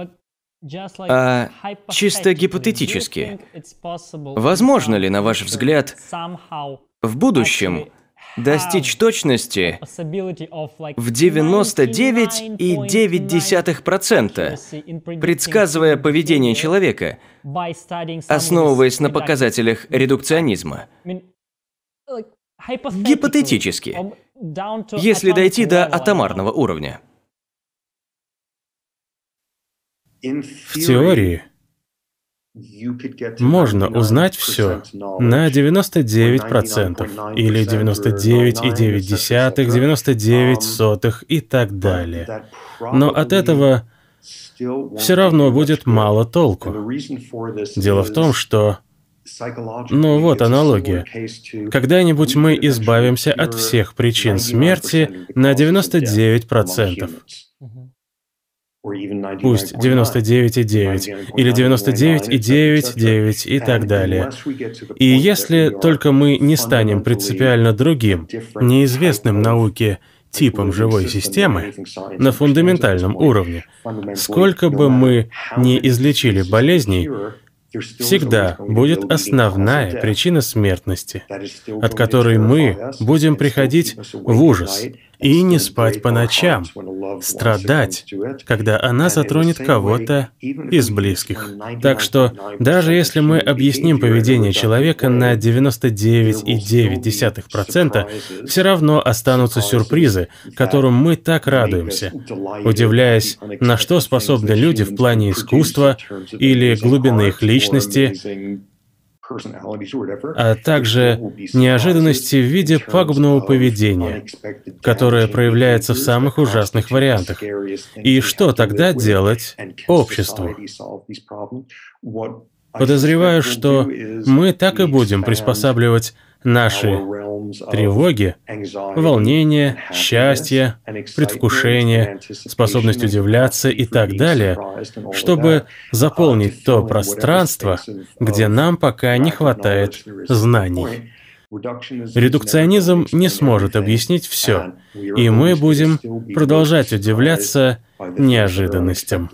А чисто гипотетически, возможно ли, на ваш взгляд, в будущем достичь точности в девяносто девять и девять десятых процента, предсказывая поведение человека, основываясь на показателях редукционизма? Гипотетически, если дойти до атомарного уровня. В теории можно узнать все на девяносто девять процентов или девяносто девять и девять десятых, девяносто девять сотых и так далее. Но от этого все равно будет мало толку. Дело в том, что... Ну вот аналогия. Когда-нибудь мы избавимся от всех причин смерти на девяносто девять процентов. Пусть девяносто девять и девять, или девяносто девять и девять, девять и так далее. И если только мы не станем принципиально другим, неизвестным науке типом живой системы, на фундаментальном уровне, сколько бы мы ни излечили болезней, всегда будет основная причина смертности, от которой мы будем приходить в ужас и не спать по ночам, страдать, когда она затронет кого-то из близких. Так что даже если мы объясним поведение человека на девяносто девять и девять десятых процента, все равно останутся сюрпризы, которым мы так радуемся, удивляясь, на что способны люди в плане искусства или глубины их личности, а также неожиданности в виде пагубного поведения, которое проявляется в самых ужасных вариантах. И что тогда делать обществу? Подозреваю, что мы так и будем приспосабливать наши тревоги, волнения, счастье, предвкушение, способность удивляться и так далее, чтобы заполнить то пространство, где нам пока не хватает знаний. Редукционизм не сможет объяснить все, и мы будем продолжать удивляться неожиданностям.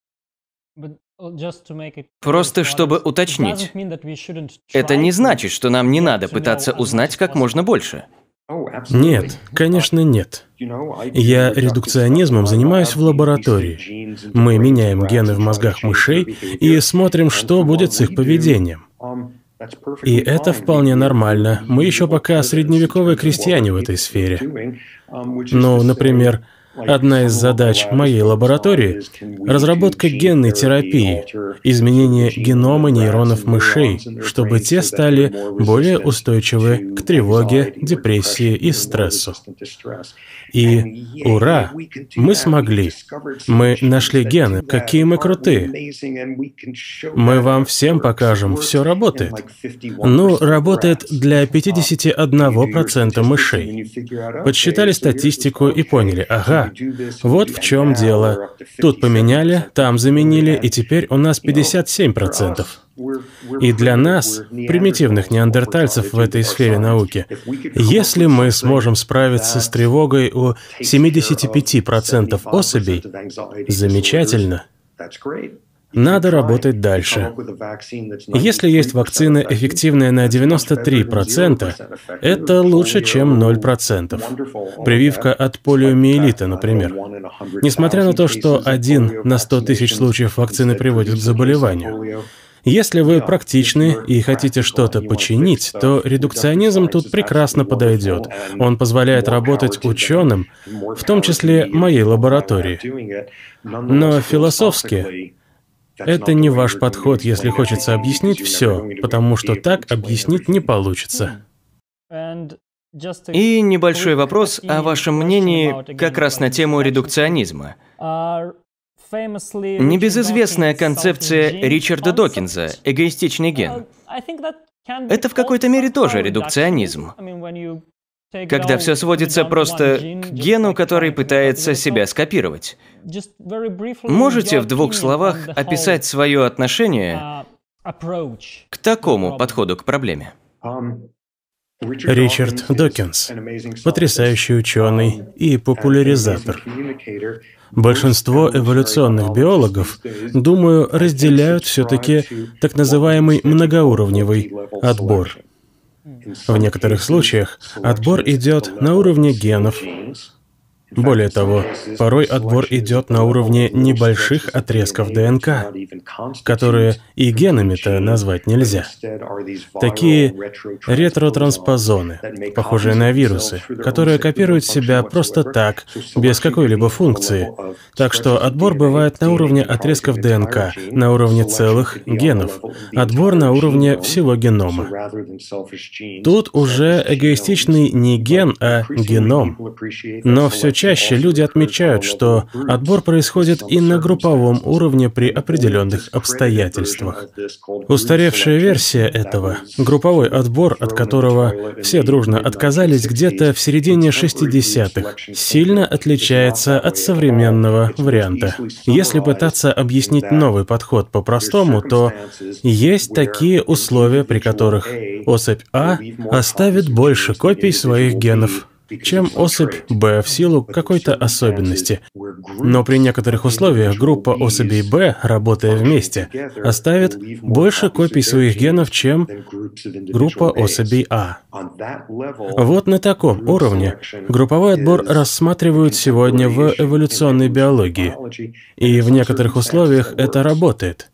Просто чтобы уточнить, это не значит, что нам не надо пытаться узнать как можно больше. Нет, конечно, нет. Я редукционизмом занимаюсь в лаборатории. Мы меняем гены в мозгах мышей и смотрим, что будет с их поведением. И это вполне нормально. Мы еще пока средневековые крестьяне в этой сфере. Ну, например, одна из задач моей лаборатории — разработка генной терапии, изменение генома нейронов мышей, чтобы те стали более устойчивы к тревоге, депрессии и стрессу. И ура, мы смогли. Мы нашли гены, какие мы крутые. Мы вам всем покажем, все работает. Ну, работает для пятидесяти одного процента мышей. Подсчитали статистику и поняли, ага, вот в чем дело. Тут поменяли, там заменили, и теперь у нас пятьдесят семь процентов. И для нас, примитивных неандертальцев в этой сфере науки, если мы сможем справиться с тревогой у семидесяти пяти процентов особей, замечательно. Надо работать дальше. Если есть вакцина, эффективная на девяносто три процента, это лучше, чем ноль процентов. Прививка от полиомиелита, например. Несмотря на то, что один на сто тысяч случаев вакцины приводит к заболеванию. Если вы практичны и хотите что-то починить, то редукционизм тут прекрасно подойдет. Он позволяет работать ученым, в том числе моей лаборатории. Но философски это не ваш подход, если хочется объяснить все, потому что так объяснить не получится. И небольшой вопрос о вашем мнении как раз на тему редукционизма. Небезызвестная концепция Ричарда Докинза «эгоистичный ген». Это в какой-то мере тоже редукционизм, когда все сводится просто к гену, который пытается себя скопировать. Можете в двух словах описать свое отношение к такому подходу к проблеме? Ричард Докинз – потрясающий ученый и популяризатор. Большинство эволюционных биологов, думаю, разделяют все-таки так называемый многоуровневый отбор. В некоторых случаях отбор идет на уровне генов. Более того, порой отбор идет на уровне небольших отрезков ДНК, которые и генами-то назвать нельзя. Такие ретротранспозоны, похожие на вирусы, которые копируют себя просто так, без какой-либо функции. Так что отбор бывает на уровне отрезков ДНК, на уровне целых генов, отбор на уровне всего генома. Тут уже эгоистичный не ген, а геном. Но все чаще люди отмечают, что отбор происходит и на групповом уровне при определенных обстоятельствах. Устаревшая версия этого, групповой отбор, от которого все дружно отказались где-то в середине шестидесятых, сильно отличается от современного варианта. Если пытаться объяснить новый подход по-простому, то есть такие условия, при которых особь А оставит больше копий своих генов, чем особь Б в силу какой-то особенности. Но при некоторых условиях группа особей Б, работая вместе, оставит больше копий своих генов, чем группа особей А. Вот на таком уровне групповой отбор рассматривают сегодня в эволюционной биологии. И в некоторых условиях это работает.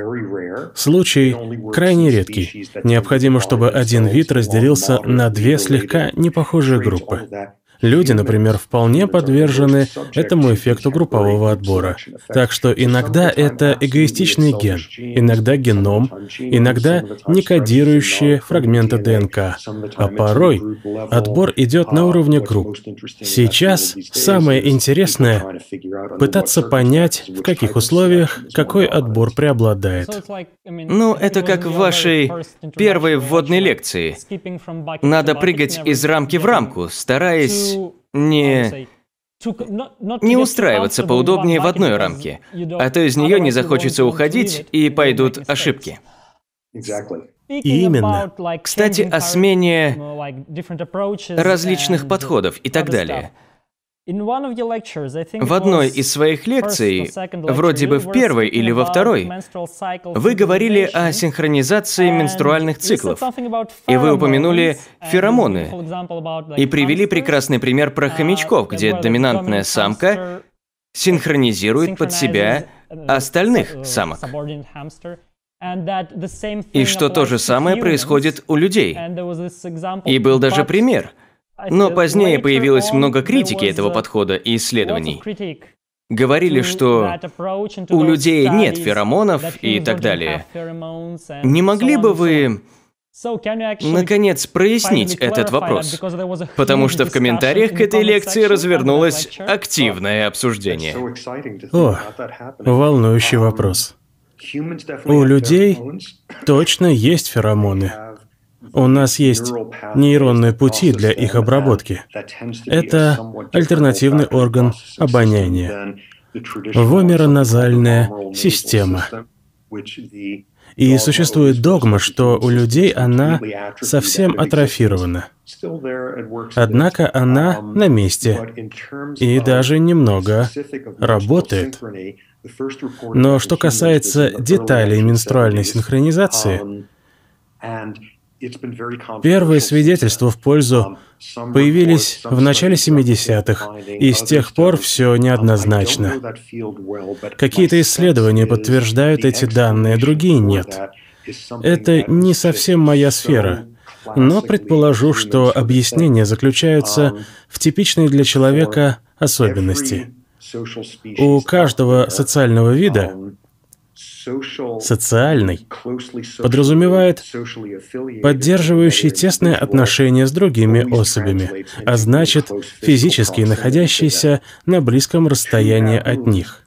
Случай крайне редкий. Необходимо, чтобы один вид разделился на две слегка непохожие группы. Люди, например, вполне подвержены этому эффекту группового отбора. Так что иногда это эгоистичный ген, иногда геном, иногда некодирующие фрагменты ДНК, а порой отбор идет на уровне групп. Сейчас самое интересное — пытаться понять, в каких условиях какой отбор преобладает. Ну, это как в вашей первой вводной лекции. Надо прыгать из рамки в рамку, стараясь не... не устраиваться поудобнее в одной рамке, а то из нее не захочется уходить и пойдут ошибки. Именно. Кстати, о смене различных подходов и так далее. В одной из своих лекций, вроде бы в первой или во второй, вы говорили о синхронизации менструальных циклов, и вы упомянули феромоны, и привели прекрасный пример про хомячков, где доминантная самка синхронизирует под себя остальных самок. И что то же самое происходит у людей. И был даже пример. Но позднее появилось много критики этого подхода и исследований. Говорили, что у людей нет феромонов и так далее. Не могли бы вы, наконец, прояснить этот вопрос? Потому что в комментариях к этой лекции развернулось активное обсуждение. О, волнующий вопрос. У людей точно есть феромоны. У нас есть нейронные пути для их обработки. Это альтернативный орган обоняния. Вомероназальная система. И существует догма, что у людей она совсем атрофирована. Однако она на месте и даже немного работает. Но что касается деталей менструальной синхронизации, первые свидетельства в пользу появились в начале семидесятых, и с тех пор все неоднозначно. Какие-то исследования подтверждают эти данные, другие нет. Это не совсем моя сфера, но предположу, что объяснения заключаются в типичной для человека особенности. У каждого социального вида социальный подразумевает поддерживающий тесные отношения с другими особями, а значит, физически находящиеся на близком расстоянии от них.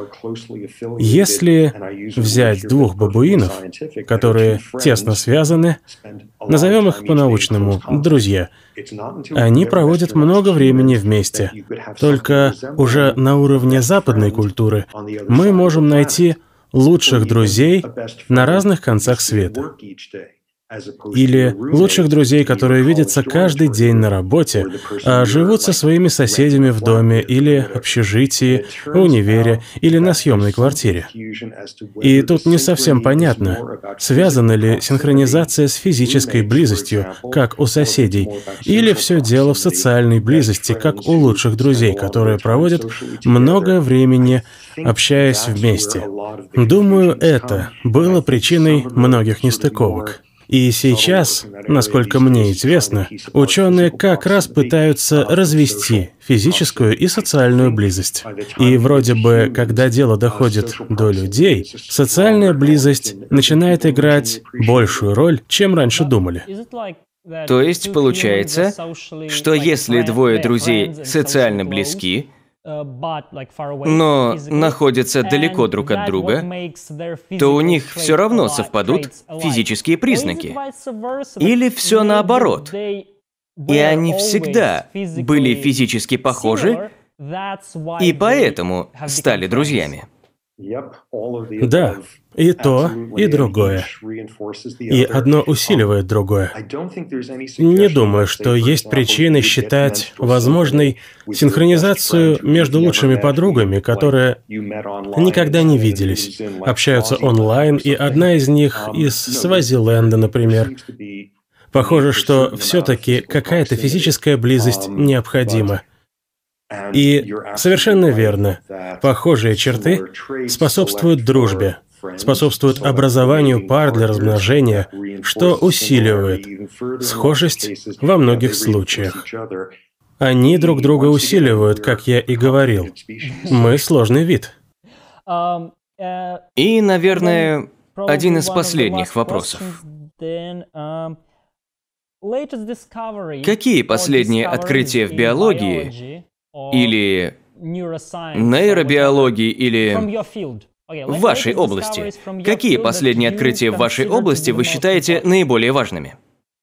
Если взять двух бабуинов, которые тесно связаны, назовем их по-научному «друзья», они проводят много времени вместе. Только уже на уровне западной культуры мы можем найти лучших друзей на разных концах света. Или лучших друзей, которые видятся каждый день на работе, а живут со своими соседями в доме или общежитии, универе или на съемной квартире. И тут не совсем понятно, связана ли синхронизация с физической близостью, как у соседей, или все дело в социальной близости, как у лучших друзей, которые проводят много времени, общаясь вместе. Думаю, это было причиной многих нестыковок. И сейчас, насколько мне известно, ученые как раз пытаются развести физическую и социальную близость. И вроде бы, когда дело доходит до людей, социальная близость начинает играть большую роль, чем раньше думали. То есть получается, что если двое друзей социально близки, но находятся далеко друг от друга, то у них все равно совпадут физические признаки. Или все наоборот. И они всегда были физически похожи, и поэтому стали друзьями. Да, и то, и другое. И одно усиливает другое. Не думаю, что есть причины считать возможной синхронизацию между лучшими подругами, которые никогда не виделись, общаются онлайн, и одна из них из Свазиленда, например. Похоже, что все-таки какая-то физическая близость необходима. И совершенно верно, похожие черты способствуют дружбе, способствуют образованию пар для размножения, что усиливает схожесть во многих случаях. Они друг друга усиливают, как я и говорил. Мы сложный вид. И, наверное, один из последних вопросов. Какие последние открытия в биологии или нейробиологии или в вашей области, какие последние открытия в вашей области вы считаете наиболее важными?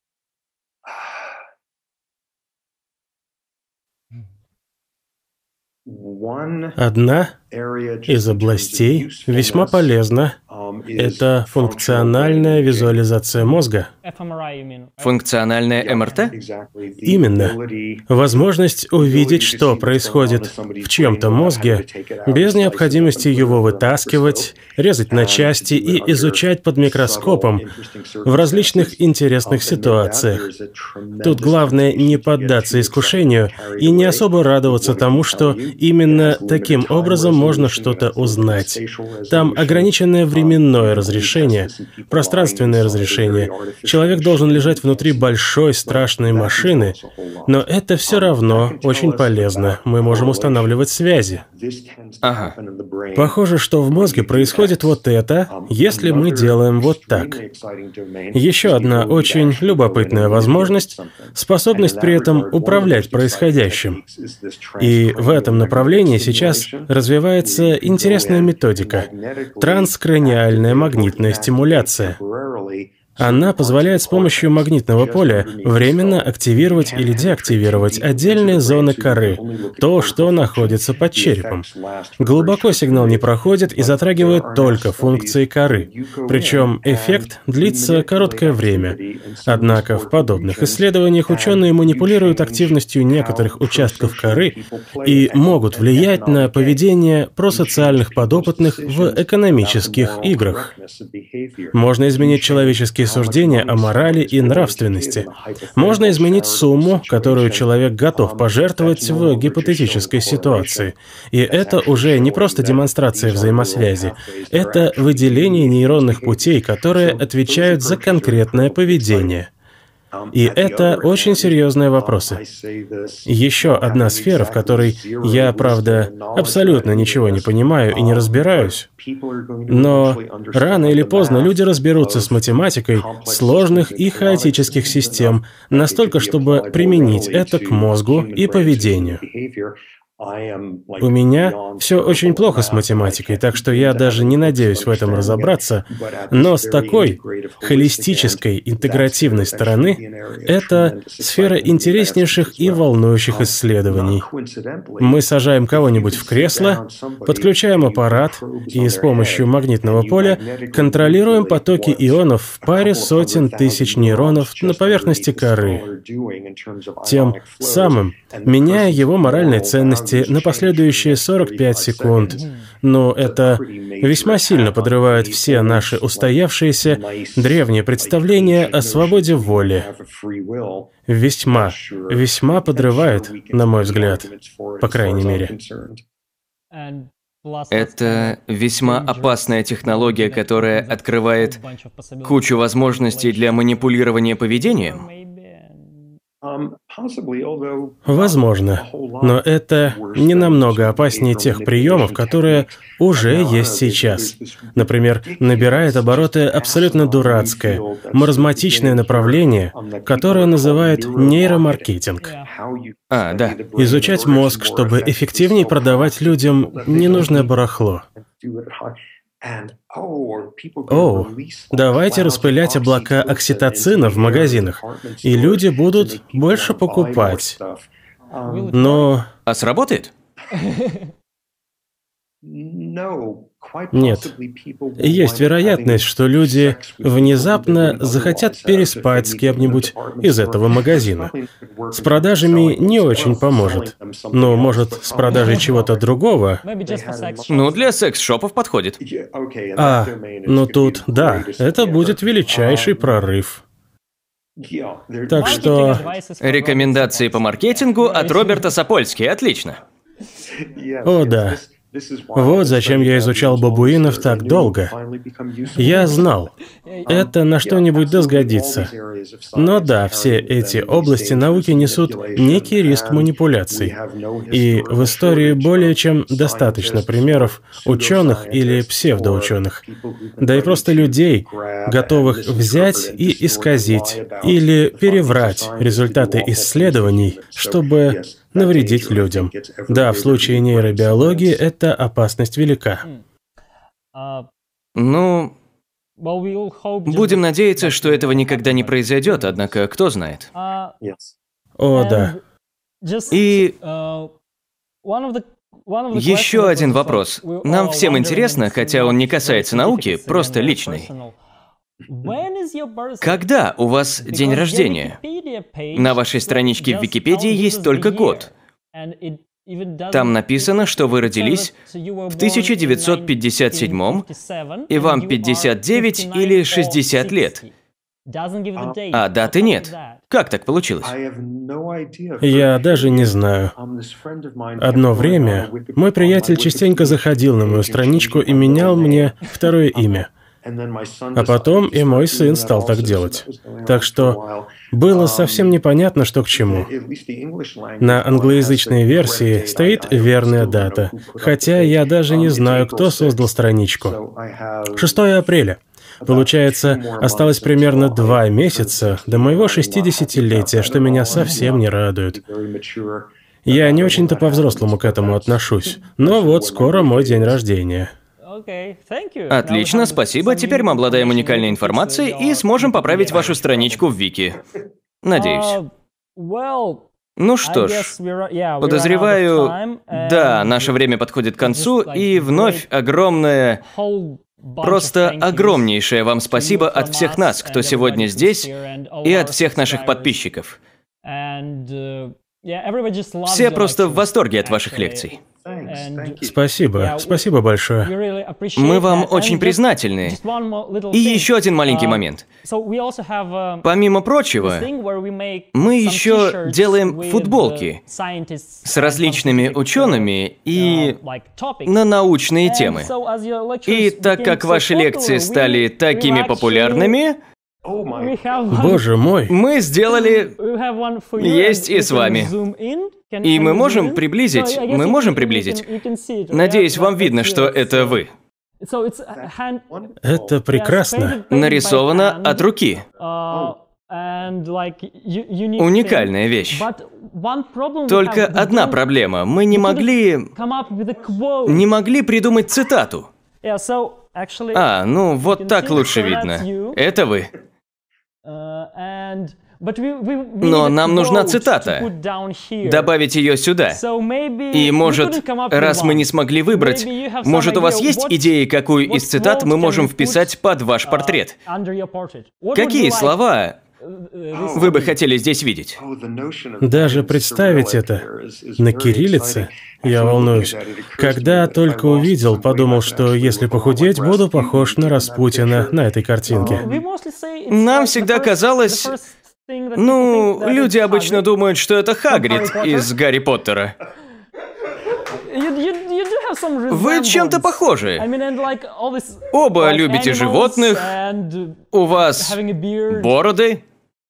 Одна из областей весьма полезна. Это функциональная визуализация мозга. Функциональная эм эр тэ? Именно. Возможность увидеть, что происходит в чьем-то мозге, без необходимости его вытаскивать, резать на части и изучать под микроскопом в различных интересных ситуациях. Тут главное не поддаться искушению и не особо радоваться тому, что именно таким образом можно что-то узнать. Там ограниченное временное разрешение, пространственное разрешение. Человек должен лежать внутри большой страшной машины, но это все равно очень полезно. Мы можем устанавливать связи. Ага. Похоже, что в мозге происходит вот это, если мы делаем вот так. Еще одна очень любопытная возможность — способность при этом управлять происходящим. И в этом направлении сейчас развивается интересная методика — транскраниальная магнитная стимуляция. Она позволяет с помощью магнитного поля временно активировать или деактивировать отдельные зоны коры, то, что находится под черепом. Глубоко сигнал не проходит и затрагивает только функции коры. Причем эффект длится короткое время. Однако в подобных исследованиях ученые манипулируют активностью некоторых участков коры и могут влиять на поведение просоциальных подопытных в экономических играх. Можно изменить человеческий этические суждения о морали и нравственности. Можно изменить сумму, которую человек готов пожертвовать в гипотетической ситуации. И это уже не просто демонстрация взаимосвязи. Это выделение нейронных путей, которые отвечают за конкретное поведение. И это очень серьезные вопросы. Еще одна сфера, в которой я, правда, абсолютно ничего не понимаю и не разбираюсь, но рано или поздно люди разберутся с математикой сложных и хаотических систем настолько, чтобы применить это к мозгу и поведению. У меня все очень плохо с математикой, так что я даже не надеюсь в этом разобраться, но с такой холистической, интегративной стороны это сфера интереснейших и волнующих исследований. Мы сажаем кого-нибудь в кресло, подключаем аппарат и с помощью магнитного поля контролируем потоки ионов в паре сотен тысяч нейронов на поверхности коры, тем самым меняя его моральные ценности на последующие сорок пять секунд. Но это весьма сильно подрывает все наши устоявшиеся древние представления о свободе воли. Весьма, весьма подрывает, на мой взгляд, по крайней мере. Это весьма опасная технология, которая открывает кучу возможностей для манипулирования поведением. Возможно, но это не намного опаснее тех приемов, которые уже есть сейчас. Например, набирает обороты абсолютно дурацкое, маразматичное направление, которое называют нейромаркетинг. А, да. Изучать мозг, чтобы эффективнее продавать людям ненужное барахло. О, давайте распылять облака окситоцина в магазинах, и люди будут больше покупать. Но... А сработает? Нет. Есть вероятность, что люди внезапно захотят переспать с кем-нибудь из этого магазина. С продажами не очень поможет. Но, может, с продажей чего-то другого? Ну, для секс-шопов подходит. А, ну тут, да, это будет величайший прорыв. Так что... Рекомендации по маркетингу от Роберта Сапольски. Отлично. О, да. Вот зачем я изучал бабуинов так долго. Я знал, это на что-нибудь да сгодится. Но да, все эти области науки несут некий риск манипуляций. И в истории более чем достаточно примеров ученых или псевдоученых, да и просто людей, готовых взять и исказить или переврать результаты исследований, чтобы навредить людям. Да, в случае нейробиологии эта опасность велика. Ну, будем надеяться, что этого никогда не произойдет, однако кто знает. О, да. И еще один вопрос. Нам всем интересно, хотя он не касается науки, просто личный. Когда у вас день рождения? На вашей страничке в Википедии есть только год. Там написано, что вы родились в тысяча девятьсот пятьдесят седьмом, и вам пятьдесят девять или шестьдесят лет. А даты нет. Как так получилось? Я даже не знаю. Одно время мой приятель частенько заходил на мою страничку и менял мне второе имя. А потом и мой сын стал так делать. Так что было совсем непонятно, что к чему. На англоязычной версии стоит верная дата, хотя я даже не знаю, кто создал страничку. шестое апреля. Получается, осталось примерно два месяца до моего шестидесятилетия, что меня совсем не радует. Я не очень-то по-взрослому к этому отношусь, но вот скоро мой день рождения. Отлично, спасибо. Теперь мы обладаем уникальной информацией и сможем поправить вашу страничку в Вики. Надеюсь. Ну что ж, подозреваю, да, наше время подходит к концу, и вновь огромное, просто огромнейшее вам спасибо от всех нас, кто сегодня здесь, и от всех наших подписчиков. Все просто в восторге от ваших лекций. Спасибо, спасибо большое. Мы вам очень признательны. И еще один маленький момент. Помимо прочего, мы еще делаем футболки с различными учеными и на научные темы. И так как ваши лекции стали такими популярными, Боже мой, мы сделали... Есть и с вами. И мы можем приблизить, мы можем приблизить. Надеюсь, вам видно, что это вы. это прекрасно. Нарисовано от руки. Уникальная вещь. Только одна проблема. Мы не могли... не могли придумать цитату. А, ну вот так лучше видно. Это вы. Но нам нужна цитата. Добавить ее сюда. И может, раз мы не смогли выбрать, может у вас есть идеи, какую из цитат мы можем вписать под ваш портрет? Какие слова вы бы хотели здесь видеть? Даже представить это на кириллице, я волнуюсь. Когда только увидел, подумал, что если похудеть, буду похож на Распутина на этой картинке. Нам всегда казалось... Ну, люди обычно думают, что это Хагрид из Гарри Поттера. Вы чем-то похожи. Оба любите животных, у вас бороды.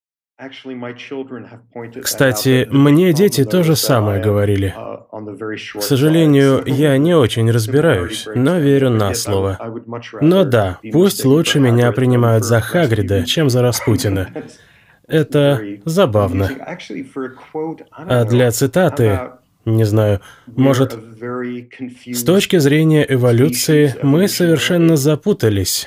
Кстати, мне дети то же самое говорили. К сожалению, я не очень разбираюсь, но верю на слово. Но да, пусть лучше меня принимают за Хагрида, чем за Распутина. Это забавно. А для цитаты, не знаю, может, с точки зрения эволюции мы совершенно запутались.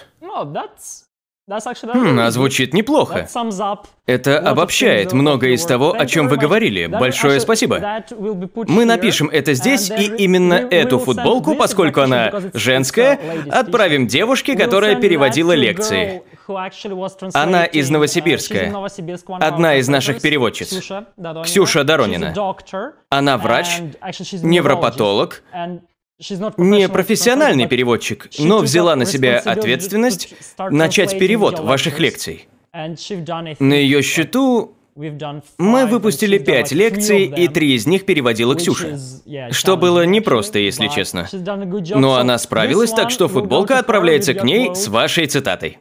Хм, а звучит неплохо. Это обобщает многое из того, о чем вы говорили. Большое спасибо. Мы напишем это здесь, и именно эту футболку, поскольку она женская, отправим девушке, которая переводила лекции. Она из Новосибирска. Одна из наших переводчиц. Ксюша Доронина. Она врач, невропатолог, не профессиональный переводчик, но взяла на себя ответственность начать перевод ваших лекций. На ее счету мы выпустили пять лекций, и три из них переводила Ксюша. Что было непросто, если честно. Но она справилась, так что футболка отправляется к ней с вашей цитатой.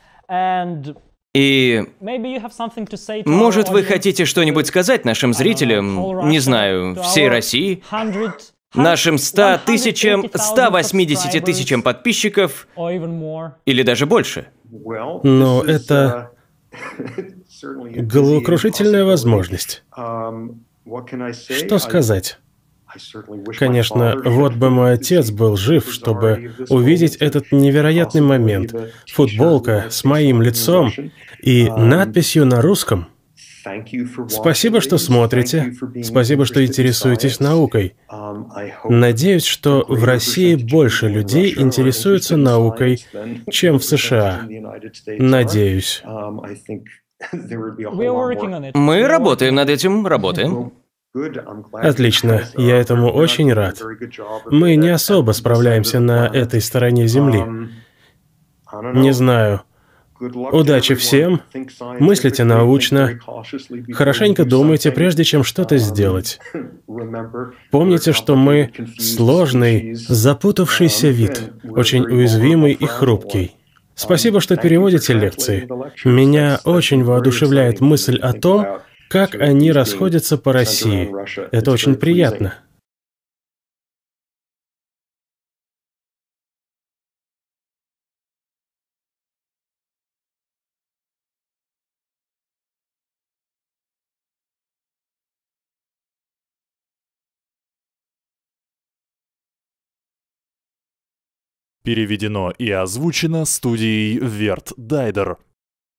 И, может, вы хотите что-нибудь сказать нашим зрителям, не знаю, всей России, нашим ста тысячам, ста восьмидесяти тысячам подписчиков, или даже больше? Но это головокрушительная возможность. Что сказать? Конечно, вот бы мой отец был жив, чтобы увидеть этот невероятный момент. Футболка с моим лицом и надписью на русском. Спасибо, что смотрите. Спасибо, что интересуетесь наукой. Надеюсь, что в России больше людей интересуются наукой, чем в США. Надеюсь. Мы работаем над этим, работаем. Отлично, я этому очень рад. Мы не особо справляемся на этой стороне Земли. Не знаю. Удачи всем, мыслите научно, хорошенько думайте, прежде чем что-то сделать. Помните, что мы сложный, запутавшийся вид, очень уязвимый и хрупкий. Спасибо, что переводите лекции. Меня очень воодушевляет мысль о том, как они расходятся по России. Это очень приятно. Переведено и озвучено студией Верт Дайдер.